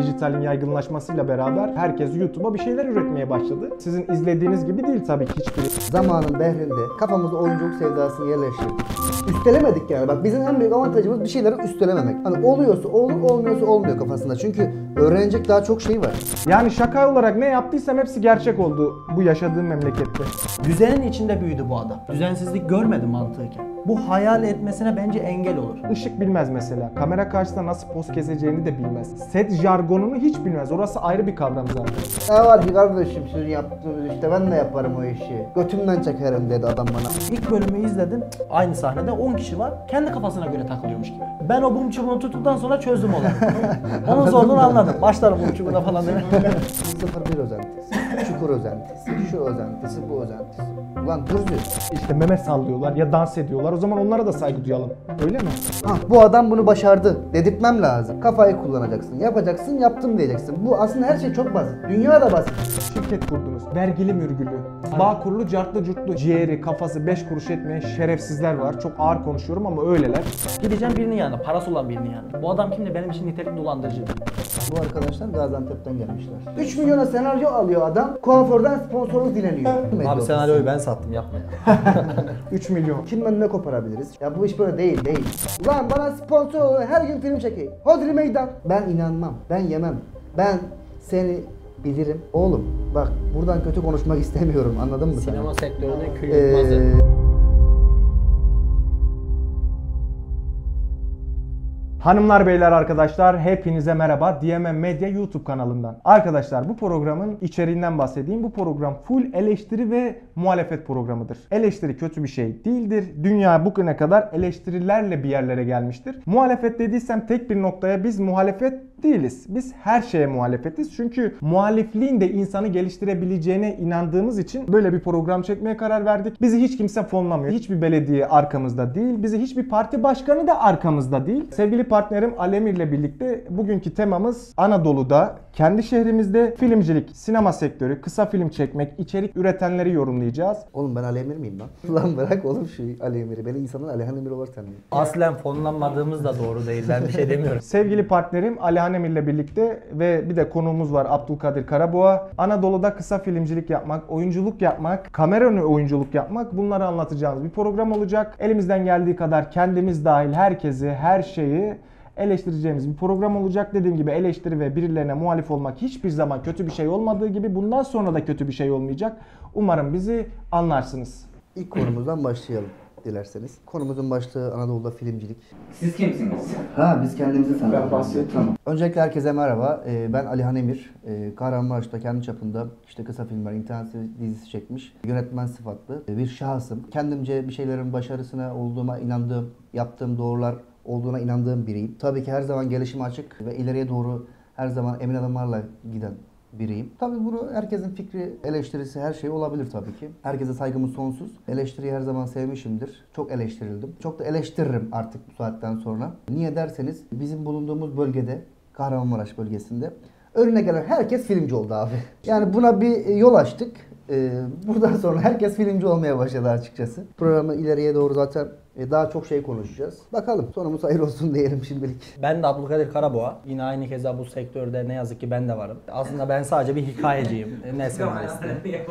Dijitalin yaygınlaşmasıyla beraber herkes YouTube'a bir şeyler üretmeye başladı. Sizin izlediğiniz gibi değil tabii ki hiçbiri. Zamanın behrinde kafamızda oyunculuk sevdasını yerleştirdik. Üstelemedik yani. Bak bizim en büyük avantajımız bir şeyleri üstelememek. Hani oluyorsa olur, olmuyorsa olmuyor kafasında. Çünkü öğrenecek daha çok şey var. Yani şaka olarak ne yaptıysam hepsi gerçek oldu bu yaşadığım memlekette. Düzenin içinde büyüdü bu adam. Düzensizlik görmedi mantıken. Bu hayal etmesine bence engel olur. Işık bilmez mesela. Kamera karşısında nasıl poz keseceğini de bilmez. Set jargonunu hiç bilmez. Orası ayrı bir kavram zaten. Ne var ki kardeşim sizin yaptığınız işte ben de yaparım o işi. Götümden çekerim dedi adam bana. İlk bölümü izledim. Aynı sahnede 10 kişi var. Kendi kafasına göre takılıyormuş gibi. Ben o bum çubuğunu tuttuktan sonra çözdüm olayı. Onun zorluğunu anladım. Başlarım bum çubuğuna falan demek. 01 özentisi, çukur özentisi, şu özentisi, bu özentisi. Ulan dürzü. İşte meme sallıyorlar ya dans ediyorlar. O zaman onlara da saygı duyalım. Öyle mi? Bu adam bunu başardı dedirtmem lazım. Kafayı kullanacaksın, yapacaksın, yaptım diyeceksin. Bu aslında her şey çok basit. Dünya da basit. Şirket kurdunuz. Vergili mürgülü. Bağkurlu, cartlı curtlu. Ciğeri, kafası 5 kuruş etmeyen şerefsizler var. Çok ağır konuşuyorum ama öyleler. Gideceğim birinin yanına. Parası olan birinin yanına. Bu adam kimdi? Benim için nitelikli dolandırıcı. Bu arkadaşlar Gaziantep'ten gelmişler. 3 milyona senaryo alıyor adam. Kuaförden sponsorluk dileniyor. Abi senaryoyu ben sattım, yapma ya. 3 milyon. Kimden ne koparabiliriz? Ya bu iş böyle değil. Ulan bana sponsor olun, her gün film çekeyim. Hodri meydan. Ben inanmam, ben yemem. Ben seni bilirim. Oğlum bak buradan kötü konuşmak istemiyorum, anladın mı sen? Sinema sektöründe kül yutmazı. Hanımlar, beyler, arkadaşlar hepinize merhaba. DMM Medya YouTube kanalından. Arkadaşlar bu programın içeriğinden bahsedeyim. Bu program full eleştiri ve muhalefet programıdır. Eleştiri kötü bir şey değildir. Dünya bugüne kadar eleştirilerle bir yerlere gelmiştir. Muhalefet dediysem tek bir noktaya, biz muhalefet değiliz. Biz her şeye muhalefetiz. Çünkü muhalifliğin de insanı geliştirebileceğine inandığımız için böyle bir program çekmeye karar verdik. Bizi hiç kimse fonlamıyor. Hiçbir belediye arkamızda değil. Bizi hiçbir parti başkanı da arkamızda değil. Sevgili partnerim Alemir ile birlikte bugünkü temamız Anadolu'da, kendi şehrimizde filmcilik, sinema sektörü, kısa film çekmek, içerik üretenleri yorumlayacağız. Oğlum ben Ali Emir miyim lan? Lan bırak oğlum şu Ali Emir'i. Beni insanlar Ali Emir olarak tanıyor. Aslen fonlanmadığımız da doğru değil. Ben bir şey demiyorum. Sevgili partnerim Alihan Emir ile birlikte ve bir de konuğumuz var Abdülkadir Karaboğa. Anadolu'da kısa filmcilik yapmak, oyunculuk yapmak, kamera önü oyunculuk yapmak, bunları anlatacağımız bir program olacak. Elimizden geldiği kadar kendimiz dahil herkesi, her şeyi eleştireceğimiz bir program olacak. Dediğim gibi eleştiri ve birilerine muhalif olmak hiçbir zaman kötü bir şey olmadığı gibi bundan sonra da kötü bir şey olmayacak. Umarım bizi anlarsınız. İlk konumuzdan başlayalım dilerseniz. Konumuzun başlığı Anadolu'da filmcilik. Siz kimsiniz? Biz kendimizi tanıyalım. Ben bahsedeyim. Tamam. Öncelikle herkese merhaba. Ben Alihan Emir. Kahramanmaraş'ta kendi çapında işte kısa filmler, internet dizisi çekmiş. Yönetmen sıfatlı bir şahsım. Kendimce bir şeylerin başarısına olduğuma inandığım, yaptığım doğrular olduğuna inandığım biriyim. Tabii ki her zaman gelişime açık ve ileriye doğru her zaman emin adımlarla giden biriyim. Tabii bunu herkesin fikri, eleştirisi, her şey olabilir tabii ki. Herkese saygımız sonsuz. Eleştiriyi her zaman sevmişimdir. Çok eleştirildim. Çok da eleştiririm artık bu saatten sonra. Niye derseniz bizim bulunduğumuz bölgede, Kahramanmaraş bölgesinde önüne gelen herkes filmci oldu abi. Yani buna bir yol açtık. Buradan sonra herkes filmci olmaya başladı açıkçası. Programı ileriye doğru zaten daha çok şey konuşacağız. Bakalım sonumuz hayır olsun diyelim şimdilik. Ben de Abdülkadir Karaboğa. Yine aynı keza bu sektörde ne yazık ki ben de varım. Aslında ben sadece bir hikayeciyim. Ne senaristi.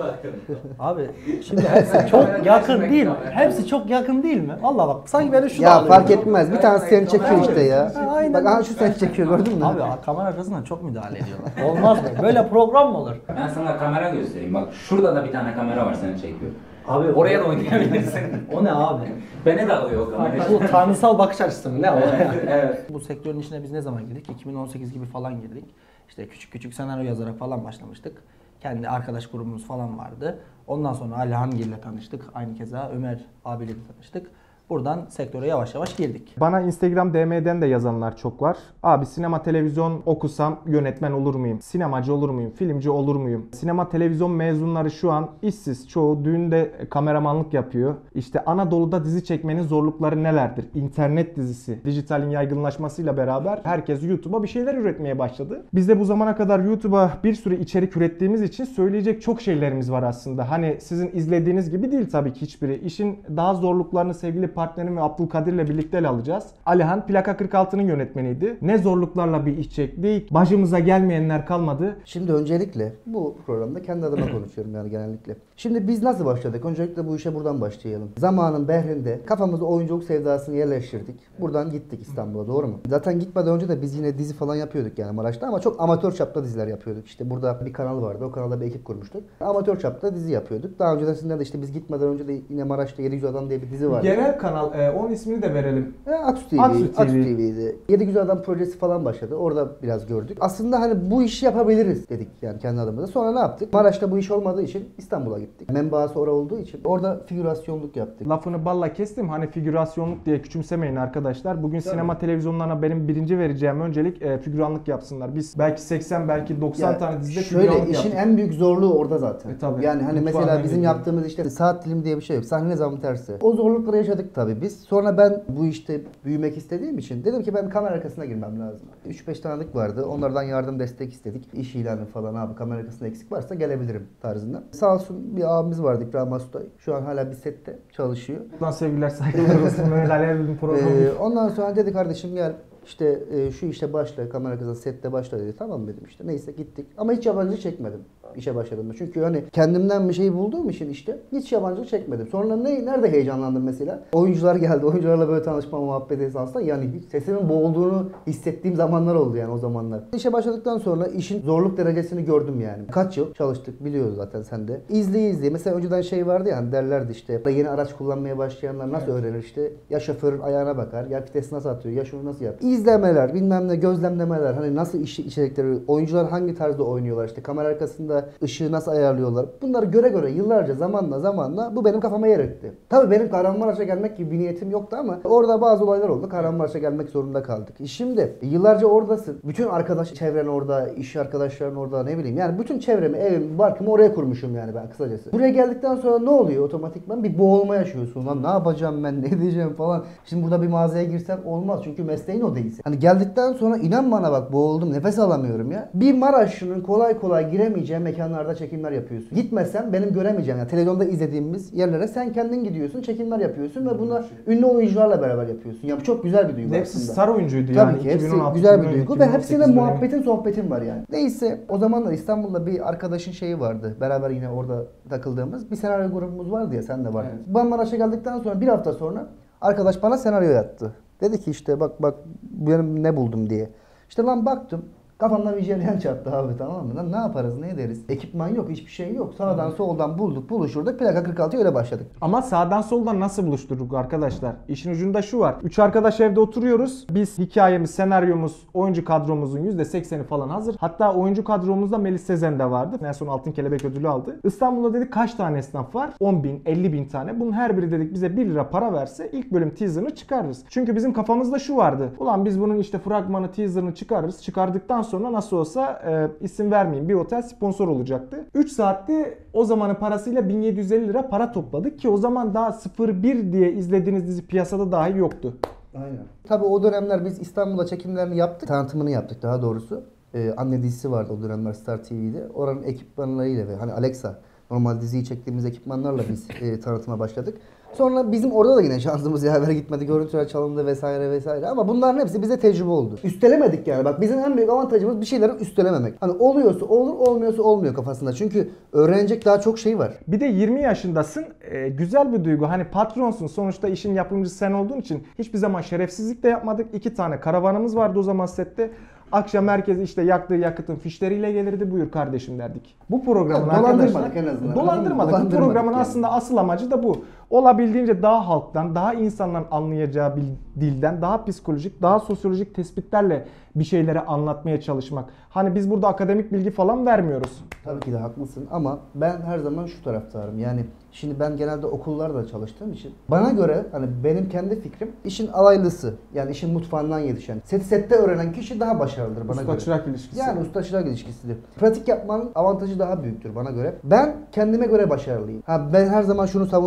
Abi şimdi hepsi çok yakın değil mi? Hepsi çok yakın değil mi? Vallahi bak sanki beni şu Ya fark etmez. Bir tanesi seni çekiyor işte ya. Aynen. Bak aha şu seni çekiyor, gördün mü? Abi kamera arkasından çok müdahale ediyorlar. Olmaz mı? Böyle program mı olur? Ben sana kamera göstereyim. Bak şurada da bir tane kamera var seni çekiyor. Abi Oraya da oynayabilirsin. o ne abi? Beni de alıyor o kamera. Bu tanrısal bakış açısı mı? Ne o? Evet. Bu sektörün içine biz ne zaman girdik? 2018 gibi falan girdik. İşte küçük küçük senaryo yazarak falan başlamıştık. Kendi arkadaş grubumuz falan vardı. Ondan sonra Alihan ile tanıştık. Aynı keza Ömer abiyle de tanıştık. Buradan sektöre yavaş yavaş girdik. Bana Instagram DM'den de yazanlar çok var. Abi sinema televizyon okusam yönetmen olur muyum? Sinemacı olur muyum? Filmci olur muyum? Sinema televizyon mezunları şu an işsiz. Çoğu düğünde kameramanlık yapıyor. İşte Anadolu'da dizi çekmenin zorlukları nelerdir? İnternet dizisi, dijitalin yaygınlaşmasıyla beraber herkes YouTube'a bir şeyler üretmeye başladı. Biz de bu zamana kadar YouTube'a bir sürü içerik ürettiğimiz için söyleyecek çok şeylerimiz var aslında. Hani sizin izlediğiniz gibi değil tabii ki hiçbiri. İşin daha zorluklarını sevgili partnerim ve Abdülkadir'le birlikte ele alacağız. Alihan Plaka 46'nın yönetmeniydi. Ne zorluklarla bir iş çektik. Başımıza gelmeyenler kalmadı. Şimdi öncelikle bu programda kendi adıma konuşuyorum yani genellikle. Şimdi biz nasıl başladık? Öncelikle bu işe buradan başlayalım. Zamanın behrinde kafamıza oyunculuk sevdasını yerleştirdik. Buradan gittik İstanbul'a, doğru mu? Zaten gitmeden önce de biz yine dizi falan yapıyorduk yani Maraş'ta ama çok amatör çapta diziler yapıyorduk. İşte burada bir kanal vardı. O kanalda bir ekip kurmuştuk. Amatör çapta dizi yapıyorduk. Daha öncesinden de işte biz gitmeden önce de yine Maraş'ta 700 Adam diye bir dizi vardı. Genel kanal, onun ismini de verelim. Aksu TV, Aksu TV. Aksu TV'ydi. 7 Güzel Adam projesi falan başladı. Orada biraz gördük. Aslında hani bu işi yapabiliriz dedik yani kendi adımıza. Sonra ne yaptık? Maraş'ta bu iş olmadığı için İstanbul'a gittik. Menbaası orada olduğu için orada figürasyonluk yaptık. Lafını balla kestim. Hani figürasyonluk diye küçümsemeyin arkadaşlar. Bugün sinema televizyonlarına benim birinci vereceğim öncelik figüranlık yapsınlar. Biz belki 80 belki 90 Ya tane dizide şöyle figüranlık işin yaptık. en büyük zorluğu orada zaten. Tabii. Yani hani Mutfağın mesela en bizim büyük yaptığımız işte saat dilimi diye bir şey yok. Sahne zaman tersi. O zorlukları yaşadık tabii biz. Sonra ben bu işte büyümek istediğim için dedim ki ben kamera arkasına girmem lazım. 3-5 tanıdık vardı. Onlardan yardım destek istedik. İş ilanı falan abi kamera arkasında eksik varsa gelebilirim tarzında. Sağ olsun bir abimiz vardı İbrahim Astay. Şu an hala bir sette çalışıyor. Buradan sevgiler saygılar olsun. Mehmet Ali Erbil'in programı. Ondan sonra dedi kardeşim gel işte şu işte başla kamera arkasında sette başla dedi. Tamam dedim işte neyse gittik. Ama hiç yabancı çekmedim işe başladığımda. Çünkü hani kendimden bir şey bulduğum için işte hiç yabancı çekmedim. Sonra nerede heyecanlandım mesela? Oyuncular geldi. Oyuncularla böyle tanışma muhabbeti esasında yani hiç sesimin boğulduğunu hissettiğim zamanlar oldu yani o zamanlar. İşe başladıktan sonra işin zorluk derecesini gördüm yani. Kaç yıl çalıştık biliyoruz zaten sen de. İzleye. Mesela önceden şey vardı ya hani derlerdi işte yeni araç kullanmaya başlayanlar nasıl öğrenir işte. Ya şoförün ayağına bakar, ya vites nasıl atıyor, ya şunu nasıl yapıyor. İzlemeler, bilmem ne, gözlemlemeler, hani nasıl içerikleri, oyuncular hangi tarzda oynuyorlar işte kamera arkasında ışığı nasıl ayarlıyorlar. Bunları göre yıllarca zamanla bu benim kafama yer etti. Tabii benim Kahramanmaraş'a gelmek gibi bir niyetim yoktu ama orada bazı olaylar oldu. Kahramanmaraş'a gelmek zorunda kaldık. Şimdi yıllarca oradasın. Bütün arkadaş çevren orada, iş arkadaşların orada ne bileyim. Yani bütün çevremi, evimi, barkımı oraya kurmuşum yani ben kısacası. Buraya geldikten sonra ne oluyor otomatikman? Bir boğulma yaşıyorsun. Lan ne yapacağım ben, ne edeceğim falan. Şimdi burada bir mağazaya girsem olmaz çünkü mesleğin o değilsin. Hani geldikten sonra inan bana bak boğuldum, nefes alamıyorum ya. Bir Maraşlı'nın kolay giremeyeceği mekanlarda çekimler yapıyorsun. Gitmesen benim göremeyeceğim. Yani televizyonda izlediğimiz yerlere sen kendin gidiyorsun, çekimler yapıyorsun ve bunu ünlü oyuncularla beraber yapıyorsun. Ya bu çok güzel bir duygu Hepsi aslında. star oyuncuydu Tabii yani. ki hepsi 2016, güzel bir 2017, duygu ve hepsinde 2018 muhabbetin sohbetin var yani. Neyse o zamanlar İstanbul'da bir arkadaşın şeyi vardı. Beraber yine orada takıldığımız bir senaryo grubumuz vardı ya sen de vardın. Evet. Ben Maraş'a geldikten sonra bir hafta sonra arkadaş bana senaryo yattı. Dedi ki işte bak benim ne buldum diye. İşte lan baktım. Kafamdan bir jelyen çarptı abi, tamam mı? Lan ne yaparız, ne ederiz? Ekipman yok, hiçbir şey yok. Sağdan soldan buluşurduk. Plaka 46'ya öyle başladık. Ama sağdan soldan nasıl buluşturduk arkadaşlar? İşin ucunda şu var. 3 arkadaş evde oturuyoruz. Biz hikayemiz, senaryomuz, oyuncu kadromuzun %80'i falan hazır. Hatta oyuncu kadromuzda Melis Sezen de vardı. En son Altın Kelebek ödülü aldı. İstanbul'da dedik kaç tane esnaf var? 10 bin, 50 bin tane. Bunun her biri dedik bize 1 lira para verse ilk bölüm teaserını çıkarırız. Çünkü bizim kafamızda şu vardı. Ulan biz bunun işte fragmanı, teaserını çıkarırız. Çıkardıktan sonra nasıl olsa isim vermeyeyim bir otel sponsor olacaktı. 3 saatte o zamanın parasıyla 1750 lira para topladık ki o zaman daha 01 diye izlediğiniz dizi piyasada dahi yoktu. Aynen. Tabii o dönemler biz İstanbul'da çekimlerini yaptık. Tanıtımını yaptık daha doğrusu. Anne dizisi vardı o dönemler Star TV'de. Oranın ekipmanlarıyla ve hani Alexa normal diziyi çektiğimiz ekipmanlarla biz tanıtıma başladık. Sonra bizim orada da yine şansımız yaver gitmedi. Görüntüler çalındı vesaire ama bunların hepsi bize tecrübe oldu. Üstelemedik yani. Bak bizim en büyük avantajımız bir şeyleri üstelememek. Hani oluyorsa olur, olmuyorsa olmuyor kafasında. Çünkü öğrenecek daha çok şey var. Bir de 20 yaşındasın. Güzel bir duygu. Hani patronsun. Sonuçta işin yapımcısı sen olduğun için hiçbir zaman şerefsizlik de yapmadık. 2 tane karavanımız vardı o zaman sette. Akşam herkes işte yaktığı yakıtın fişleriyle gelirdi. Buyur kardeşim derdik. Bu programın Dolandırmadık arkadaşlar, en azından. Dolandırmadık. Bu programın yani. aslında asıl amacı da bu. Olabildiğince daha halktan, daha insanların anlayacağı bir dilden, daha psikolojik, daha sosyolojik tespitlerle bir şeyleri anlatmaya çalışmak. Hani biz burada akademik bilgi falan vermiyoruz. Tabii ki de haklısın ama ben her zaman şu taraftarım. Yani şimdi ben genelde okullarda çalıştığım için bana göre hani benim kendi fikrim işin alaylısı. Yani işin mutfağından yetişen. Sette öğrenen kişi daha başarılıdır bana göre. Usta-çırak ilişkisi. Yani usta-çırak ilişkisidir. Pratik yapmanın avantajı daha büyüktür bana göre. Ben kendime göre başarılıyım. Ben her zaman şunu savunmuşumdur bak.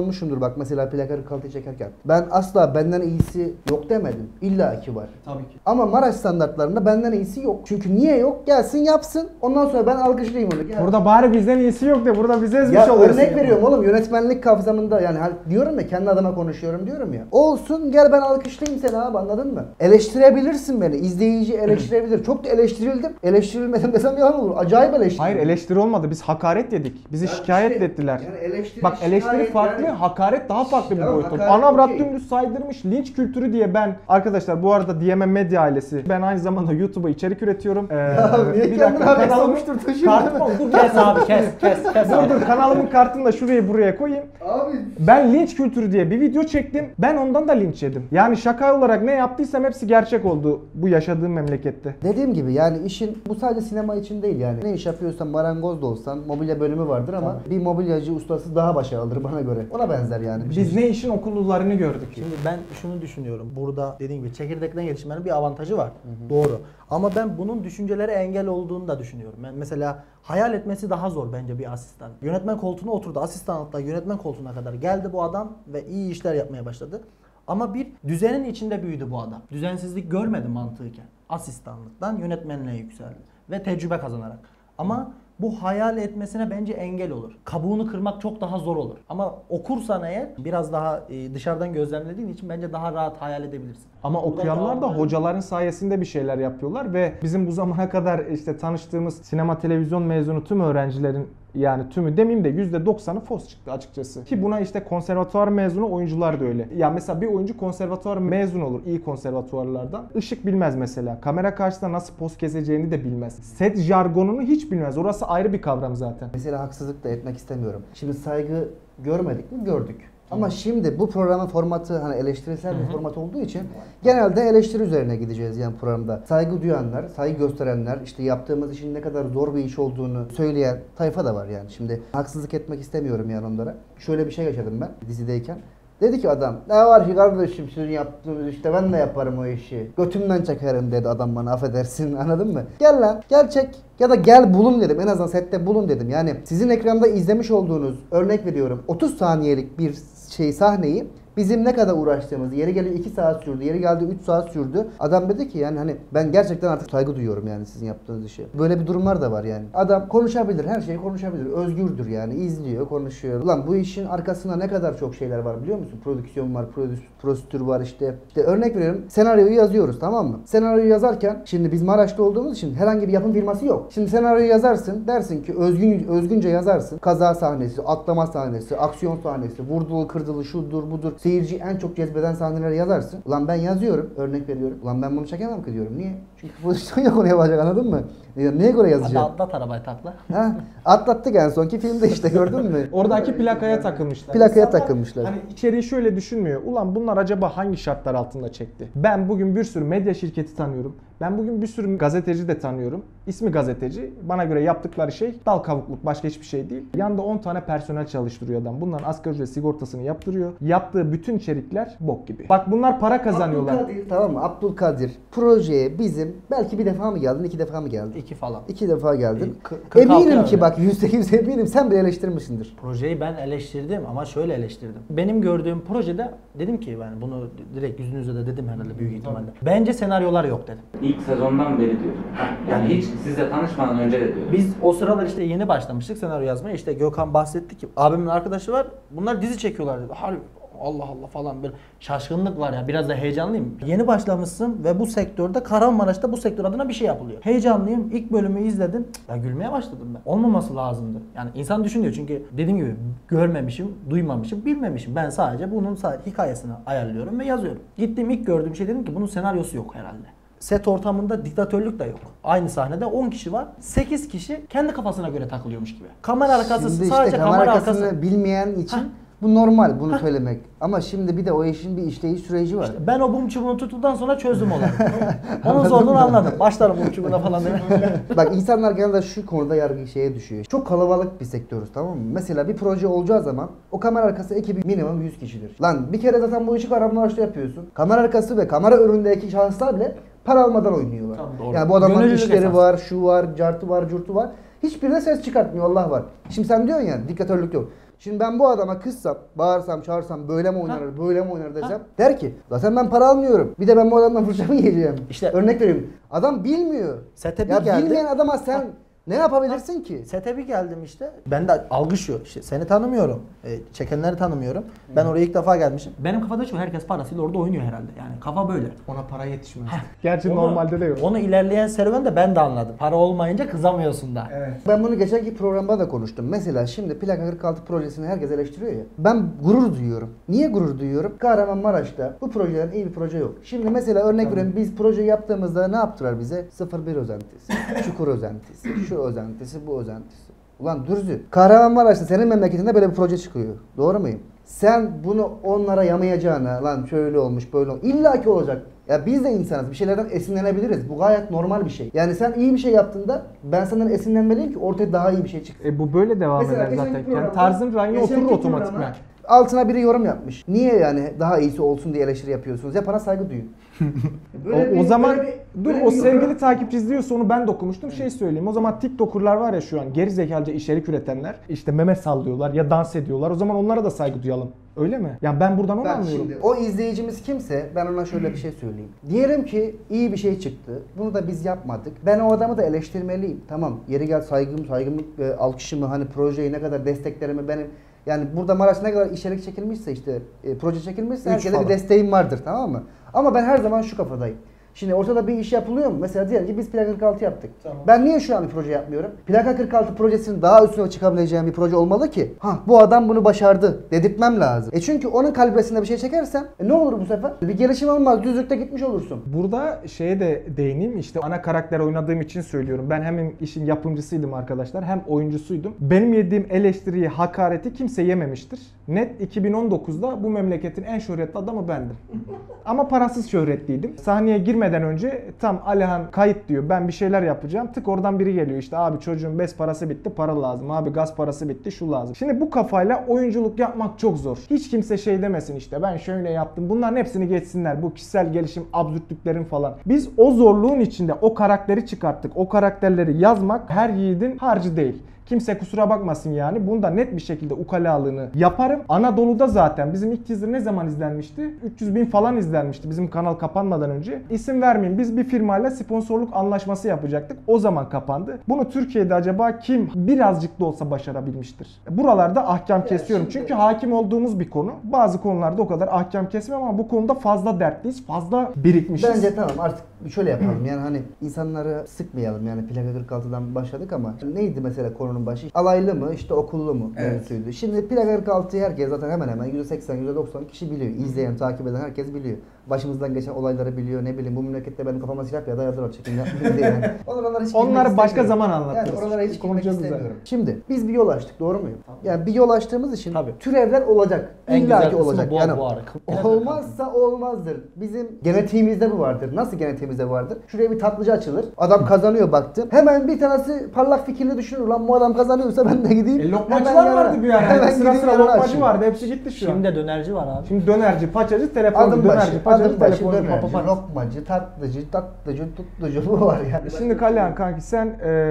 bak mesela plaka 46'yı çekerken ben asla benden iyisi yok demedim. İlla ki var. Tabii ki. Ama Maraş standartlarında benden iyisi yok. Çünkü niye yok? Gelsin yapsın. Ondan sonra ben alkışlayayım onu. Gel. Burada bari bizden iyisi yok de burada bize ezmiş Ya oluyorsun. örnek veriyorum oğlum, yönetmenlik kapsamında yani diyorum ya, kendi adıma konuşuyorum diyorum ya. Olsun, gel ben alkışlayayım seni abi, anladın mı? Eleştirebilirsin beni. İzleyici eleştirebilir. Çok da eleştirildim. Eleştirilmedim desem yalan olur. Acayip eleştirildim. Hayır, eleştiri olmadı. Biz hakaret yedik. Bizi Ya şikayet işte, ettiler. yani eleştiri, Bak eleştiri şikayet farklı, yani. hakaret daha farklı bir Tamam, boyut. hakaret Anavrat okey. dümdüz saydırmış, linç kültürü diye ben... Arkadaşlar bu arada DMM Medya ailesi. Ben aynı zamanda YouTube'a içerik üretiyorum. Niye kendini haber savuşturtun şimdi? Dur Kes abi kes abi. dur kanalımın kartını da şuraya buraya koyayım. Abi Ben linç kültürü diye bir video çektim. Ben ondan da linç yedim. Yani şaka olarak ne yaptıysam hepsi gerçek oldu bu yaşadığım memlekette. dediğim gibi yani işin bu sadece sinema için değil yani. Ne iş yapıyorsan, marangoz da olsan mobilya bölümü vardır ama bir mobilyacı ustası daha başarılıdır bana göre. Ona benzer yani. Biz ne işin okullularını gördük. Şimdi ben şunu düşünüyorum. Burada dediğim gibi çekirdekten gelişmenin bir avantajı var. Doğru. Ama ben bunun düşüncelere engel olduğunu da düşünüyorum. Ben mesela hayal etmesi daha zor bence bir asistan. Yönetmen koltuğuna oturdu. Asistanlıkta yönetmen koltuğuna kadar geldi bu adam ve iyi işler yapmaya başladı. Ama bir düzenin içinde büyüdü bu adam. Düzensizlik görmedi mantıken. Asistanlıktan yönetmenliğe yükseldi ve tecrübe kazanarak. Ama bu hayal etmesine bence engel olur. Kabuğunu kırmak çok daha zor olur. Ama okursan eğer biraz daha dışarıdan gözlemlediğin için bence daha rahat hayal edebilirsin. Ama okuyanlar da hocaların sayesinde bir şeyler yapıyorlar ve bizim bu zamana kadar işte tanıştığımız sinema televizyon mezunu tüm öğrencilerin, yani tümü demeyeyim de %90'ı fos çıktı açıkçası. Ki buna işte konservatuvar mezunu oyuncular da öyle. Ya mesela bir oyuncu konservatuvar mezun olur iyi konservatuvarlardan. Işık bilmez mesela. Kamera karşısında nasıl poz keseceğini de bilmez. Set jargonunu hiç bilmez. Orası ayrı bir kavram zaten. Mesela haksızlık da etmek istemiyorum. Şimdi saygı görmedik mi? Gördük. Ama şimdi bu programın formatı hani eleştirisel bir format olduğu için genelde eleştiri üzerine gideceğiz yani programda. Saygı duyanlar, saygı gösterenler, işte yaptığımız işin ne kadar zor bir iş olduğunu söyleyen tayfa da var yani. Şimdi haksızlık etmek istemiyorum yani onlara. Şöyle bir şey yaşadım ben dizideyken. Dedi ki adam, ne var ki kardeşim sizin yaptığınız işte ben de yaparım o işi. Götümden çekerim dedi adam bana, affedersin, anladın mı? Gel lan, gel çek ya da gel bulun dedim. En azından sette bulun dedim. Yani sizin ekranda izlemiş olduğunuz, örnek veriyorum 30 saniyelik bir sahneyi bizim ne kadar uğraştığımız, yeri geldi 2 saat sürdü, yeri geldi 3 saat sürdü. Adam dedi ki yani hani ben gerçekten artık saygı duyuyorum yani sizin yaptığınız işe. Böyle bir durumlar da var yani. Adam konuşabilir, her şeyi konuşabilir. Özgürdür yani. İzliyor, konuşuyor. Ulan bu işin arkasında ne kadar çok şeyler var biliyor musun? Prodüksiyon var, prosedür var işte. İşte örnek veriyorum, senaryoyu yazıyoruz, tamam mı? Senaryoyu yazarken şimdi biz Maraş'ta olduğumuz için herhangi bir yapım firması yok. Şimdi senaryoyu yazarsın, dersin ki özgünce yazarsın. Kaza sahnesi, atlama sahnesi, aksiyon sahnesi, vurdulu kırdılı şudur budur. Seyirci en çok cezbeden sahneleri yazarsın. Ulan ben yazıyorum, örnek veriyorum. Ulan ben bunu çekemem ki diyorum. Niye? Çünkü pozisyon yok, oraya yapacak, anladın mı? Neye göre yazacağım? Hadi atlat arabayı takla. Ha? Atlattık en sonki filmde işte, gördün mü? Oradaki plakaya takılmışlar. Plakaya İnsanlar takılmışlar. Hani içeriği şöyle düşünmüyor. Ulan bunlar acaba hangi şartlar altında çekti? Ben bugün bir sürü medya şirketi tanıyorum. Ben bugün bir sürü gazeteci de tanıyorum. İsmi gazeteci. Bana göre yaptıkları şey dal kavukluk, başka hiçbir şey değil. Yanında 10 tane personel çalıştırıyor adam. Bunların asgari ücret sigortasını yaptırıyor. Yaptığı bütün içerikler bok gibi. Bak bunlar para kazanıyorlar. Abdülkadir, tamam mı? Abdülkadir projeye bizim belki bir defa mı geldin, 2 defa mı geldin? 2 falan. 2 defa geldin. 46 Eminim yani. ki bak %100 eminim sen bile eleştirmişsindir. Projeyi ben eleştirdim ama şöyle eleştirdim. Benim gördüğüm projede dedim ki ben bunu direkt yüzünüze de dedim herhalde büyük ihtimalle. Bence senaryolar yok dedim. İlk sezondan beri diyorsun. Yani hiç sizle tanışmadan önce de diyorum. Biz o sıralar işte yeni başlamıştık senaryo yazmaya. İşte Gökhan bahsetti ki abimin arkadaşı var. Bunlar dizi çekiyorlar dedi. Harbi Allah Allah falan bir şaşkınlık var ya. Biraz da heyecanlıyım. Yeni başlamışsın ve bu sektörde Kahramanmaraş'ta bu sektör adına bir şey yapılıyor. Heyecanlıyım. İlk bölümü izledim. Ya gülmeye başladım ben. Olmaması lazımdı. Yani insan düşünüyor çünkü dediğim gibi görmemişim, duymamışım, bilmemişim. Ben sadece bunun hikayesini ayarlıyorum ve yazıyorum. Gittim ilk gördüğüm şey dedim ki bunun senaryosu yok herhalde. Set ortamında diktatörlük de yok. Aynı sahnede 10 kişi var. 8 kişi kendi kafasına göre takılıyormuş gibi. Kamera arkası Şimdi sadece işte kamera arkasını arkası. bilmeyen için bu normal bunu söylemek. Ama şimdi bir de o işin bir işleyiş süreci var. Ben o bum çubuğunu tuttuktan sonra çözdüm olayı. Onun zorluğunu anladım. Başlarım bum çubuğuna falan demek. Bak insanlar genelde şu konuda yargı şeye düşüyor. Çok kalabalık bir sektörüz, tamam mı? Mesela bir proje olacağı zaman o kamera arkası ekibi minimum 100 kişidir. Lan bir kere zaten bu işi Kahramanmaraş'ta yapıyorsun. Kamera arkası ve kamera önündeki şahıslar bile para almadan oynuyorlar. Tamam, doğru. Yani bu adamların Gönüllülük işleri esas. var, şu var, cartı var, curtu var. Hiçbirine ses çıkartmıyor, Allah var. Şimdi sen diyorsun ya diktatörlük yok. Şimdi ben bu adama kızsam, bağırsam, çağırsam böyle mi oynar, böyle mi oynar desem der ki zaten ben para almıyorum. Bir de ben bu adamdan fırça mı yiyeceğim? İşte- örnek veriyorum. Adam bilmiyor. Sete bir Ya geldi. bilmeyen adama sen ne yapabilirsin ki? Sete bir geldim işte. Ben de algı şu. İşte seni tanımıyorum. Çekenleri tanımıyorum. Ben oraya ilk defa gelmişim. Benim kafada şu, herkes parasıyla orada oynuyor herhalde. Yani kafa böyle. Ona para yetişmez. Gerçi Onu- normalde de yok. Onu ilerleyen serüvende ben de anladım. Para olmayınca kızamıyorsun da. Evet. Ben bunu geçenki programda da konuştum. Mesela şimdi Plaka 46 projesini herkes eleştiriyor ya. Ben gurur duyuyorum. Niye gurur duyuyorum? Kahramanmaraş'ta bu projelerin iyi bir proje yok. Şimdi mesela örnek veriyorum, biz projeyi yaptığımızda ne yaptılar bize? 01 özentisi, Çukur özentisi, şu özentisi, bu özentisi. Ulan Dürzü, Kahramanmaraş'ta senin memleketinde böyle bir proje çıkıyor. Doğru muyum? Sen bunu onlara yamayacağına, lan şöyle olmuş böyle olmuş. İlla ki olacak. Ya biz de insanız. Bir şeylerden esinlenebiliriz. Bu gayet normal bir şey. Yani sen iyi bir şey yaptığında ben senden esinlenmeliyim ki ortaya daha iyi bir şey çıksın. Bu böyle devam Mesela eder geçenki zaten. programda- Yani tarzın rayına geçenki oturur programa otomatikman. Altına biri yorum yapmış. Niye yani daha iyisi olsun diye eleştiri yapıyorsunuz? Yapana saygı duyun. O zaman dur, o sevgili takipçi izliyorsa onu ben de okumuştum. Şey söyleyeyim. O zaman TikToker'lar var ya, şu an geri zekalıca içerik üretenler, işte meme sallıyorlar ya dans ediyorlar. O zaman onlara da saygı duyalım. Öyle mi? Yani ben buradan onu Bak anlıyorum. şimdi o izleyicimiz kimse ben ona şöyle bir şey söyleyeyim. Diyelim ki iyi bir şey çıktı. Bunu da biz yapmadık. Ben o adamı da eleştirmeliyim. Tamam, yeri gel saygımı alkışımı, hani projeyi ne kadar desteklerimi benim, yani burada Maraş ne kadar içerik çekilmişse, işte proje çekilmişse Üç herkese falan. bir desteğim vardır, tamam mı? Ama ben her zaman şu kafadayım. Şimdi ortada bir iş yapılıyor mu? Mesela diyelim ki biz Plaka 46 yaptık. Tamam. Ben niye şu an bir proje yapmıyorum? Plaka 46 projesinin daha üstüne çıkabileceğim bir proje olmalı ki bu adam bunu başardı dedirtmem lazım. Çünkü onun kalibresinde bir şey çekersem ne olur bu sefer? Bir gelişim olmaz. Düzlükte gitmiş olursun. Burada şeye de değineyim, işte ana karakter oynadığım için söylüyorum. Ben hem işin yapımcısıydım arkadaşlar, hem oyuncusuydum. Benim yediğim eleştiriyi, hakareti kimse yememiştir. Net 2019'da bu memleketin en şöhretli adamı bendim. Ama parasız şöhretliydim. Sahneye girmeden önce tam Alihan kayıt diyor, ben bir şeyler yapacağım. Tık oradan biri geliyor, işte abi çocuğun bez parası bitti, para lazım. Abi gaz parası bitti, şu lazım. Şimdi bu kafayla oyunculuk yapmak çok zor. Hiç kimse şey demesin, işte ben şöyle yaptım. Bunların hepsini geçsinler. Bu kişisel gelişim absürtlüklerin falan. Biz o zorluğun içinde o karakteri çıkarttık. O karakterleri yazmak her yiğidin harcı değil. Kimse kusura bakmasın yani. Bunda net bir şekilde ukalalığını yaparım. Anadolu'da zaten bizim ilk teaser ne zaman izlenmişti? 300 bin falan izlenmişti bizim kanal kapanmadan önce. İsim vermeyeyim. Biz bir firmayla sponsorluk anlaşması yapacaktık. O zaman kapandı. Bunu Türkiye'de acaba kim birazcık da olsa başarabilmiştir? Buralarda ahkam kesiyorum. Çünkü hakim olduğumuz bir konu. Bazı konularda o kadar ahkam kesmiyorum ama bu konuda fazla dertliyiz. Fazla birikmişiz. Bence tamam, artık şöyle yapalım. Yani hani insanları sıkmayalım. Yani Plaka 46'dan başladık ama neydi mesela konunun başı? Alaylı mı, işte okullu mu mevzuydu. Şimdi Plaka 46'yı herkes zaten hemen hemen %80, %90 kişi biliyor. İzleyen, takip eden herkes biliyor. Başımızdan geçen olayları biliyor. Ne bileyim, bu memlekette benim kafama silah ya dayadılar, çekim yapmayın diye yani. Onları hiç Onları girmek başka istemiyorum. zaman anlatırız. Yani oralara hiç girmek Konuşacağız istemiyorum. üzerine. Şimdi biz bir yol açtık, doğru muyum? Yani bir yol açtığımız için Tabii. türevler olacak. En İlla güzel ki kısmı olacak. bu, Yani bu arada. olmazsa olmazdır. Bizim genetiğimizde bu vardır. Nasıl genetiğimizde bu vardır? Şuraya bir tatlıcı açılır. Adam kazanıyor baktım. Hemen bir tanesi parlak fikirli düşünür. Lan bu adam kazanıyorsa ben de gideyim. Lokmacılar Hemen vardı bir ara. hemen Sıra gideyim sıra yanına lokmacı açayım. vardı. Hepsi gitti şu an. Şimdi de dönerci var abi. Şimdi dönerci, paçacı, telefoncu, Adım başı, dönerci, paçacı, adım başı telefoncu, dönerci, papa. lokmacı, tatlıcı, tuttucu bu var yani. Şimdi Kalyan kanki sen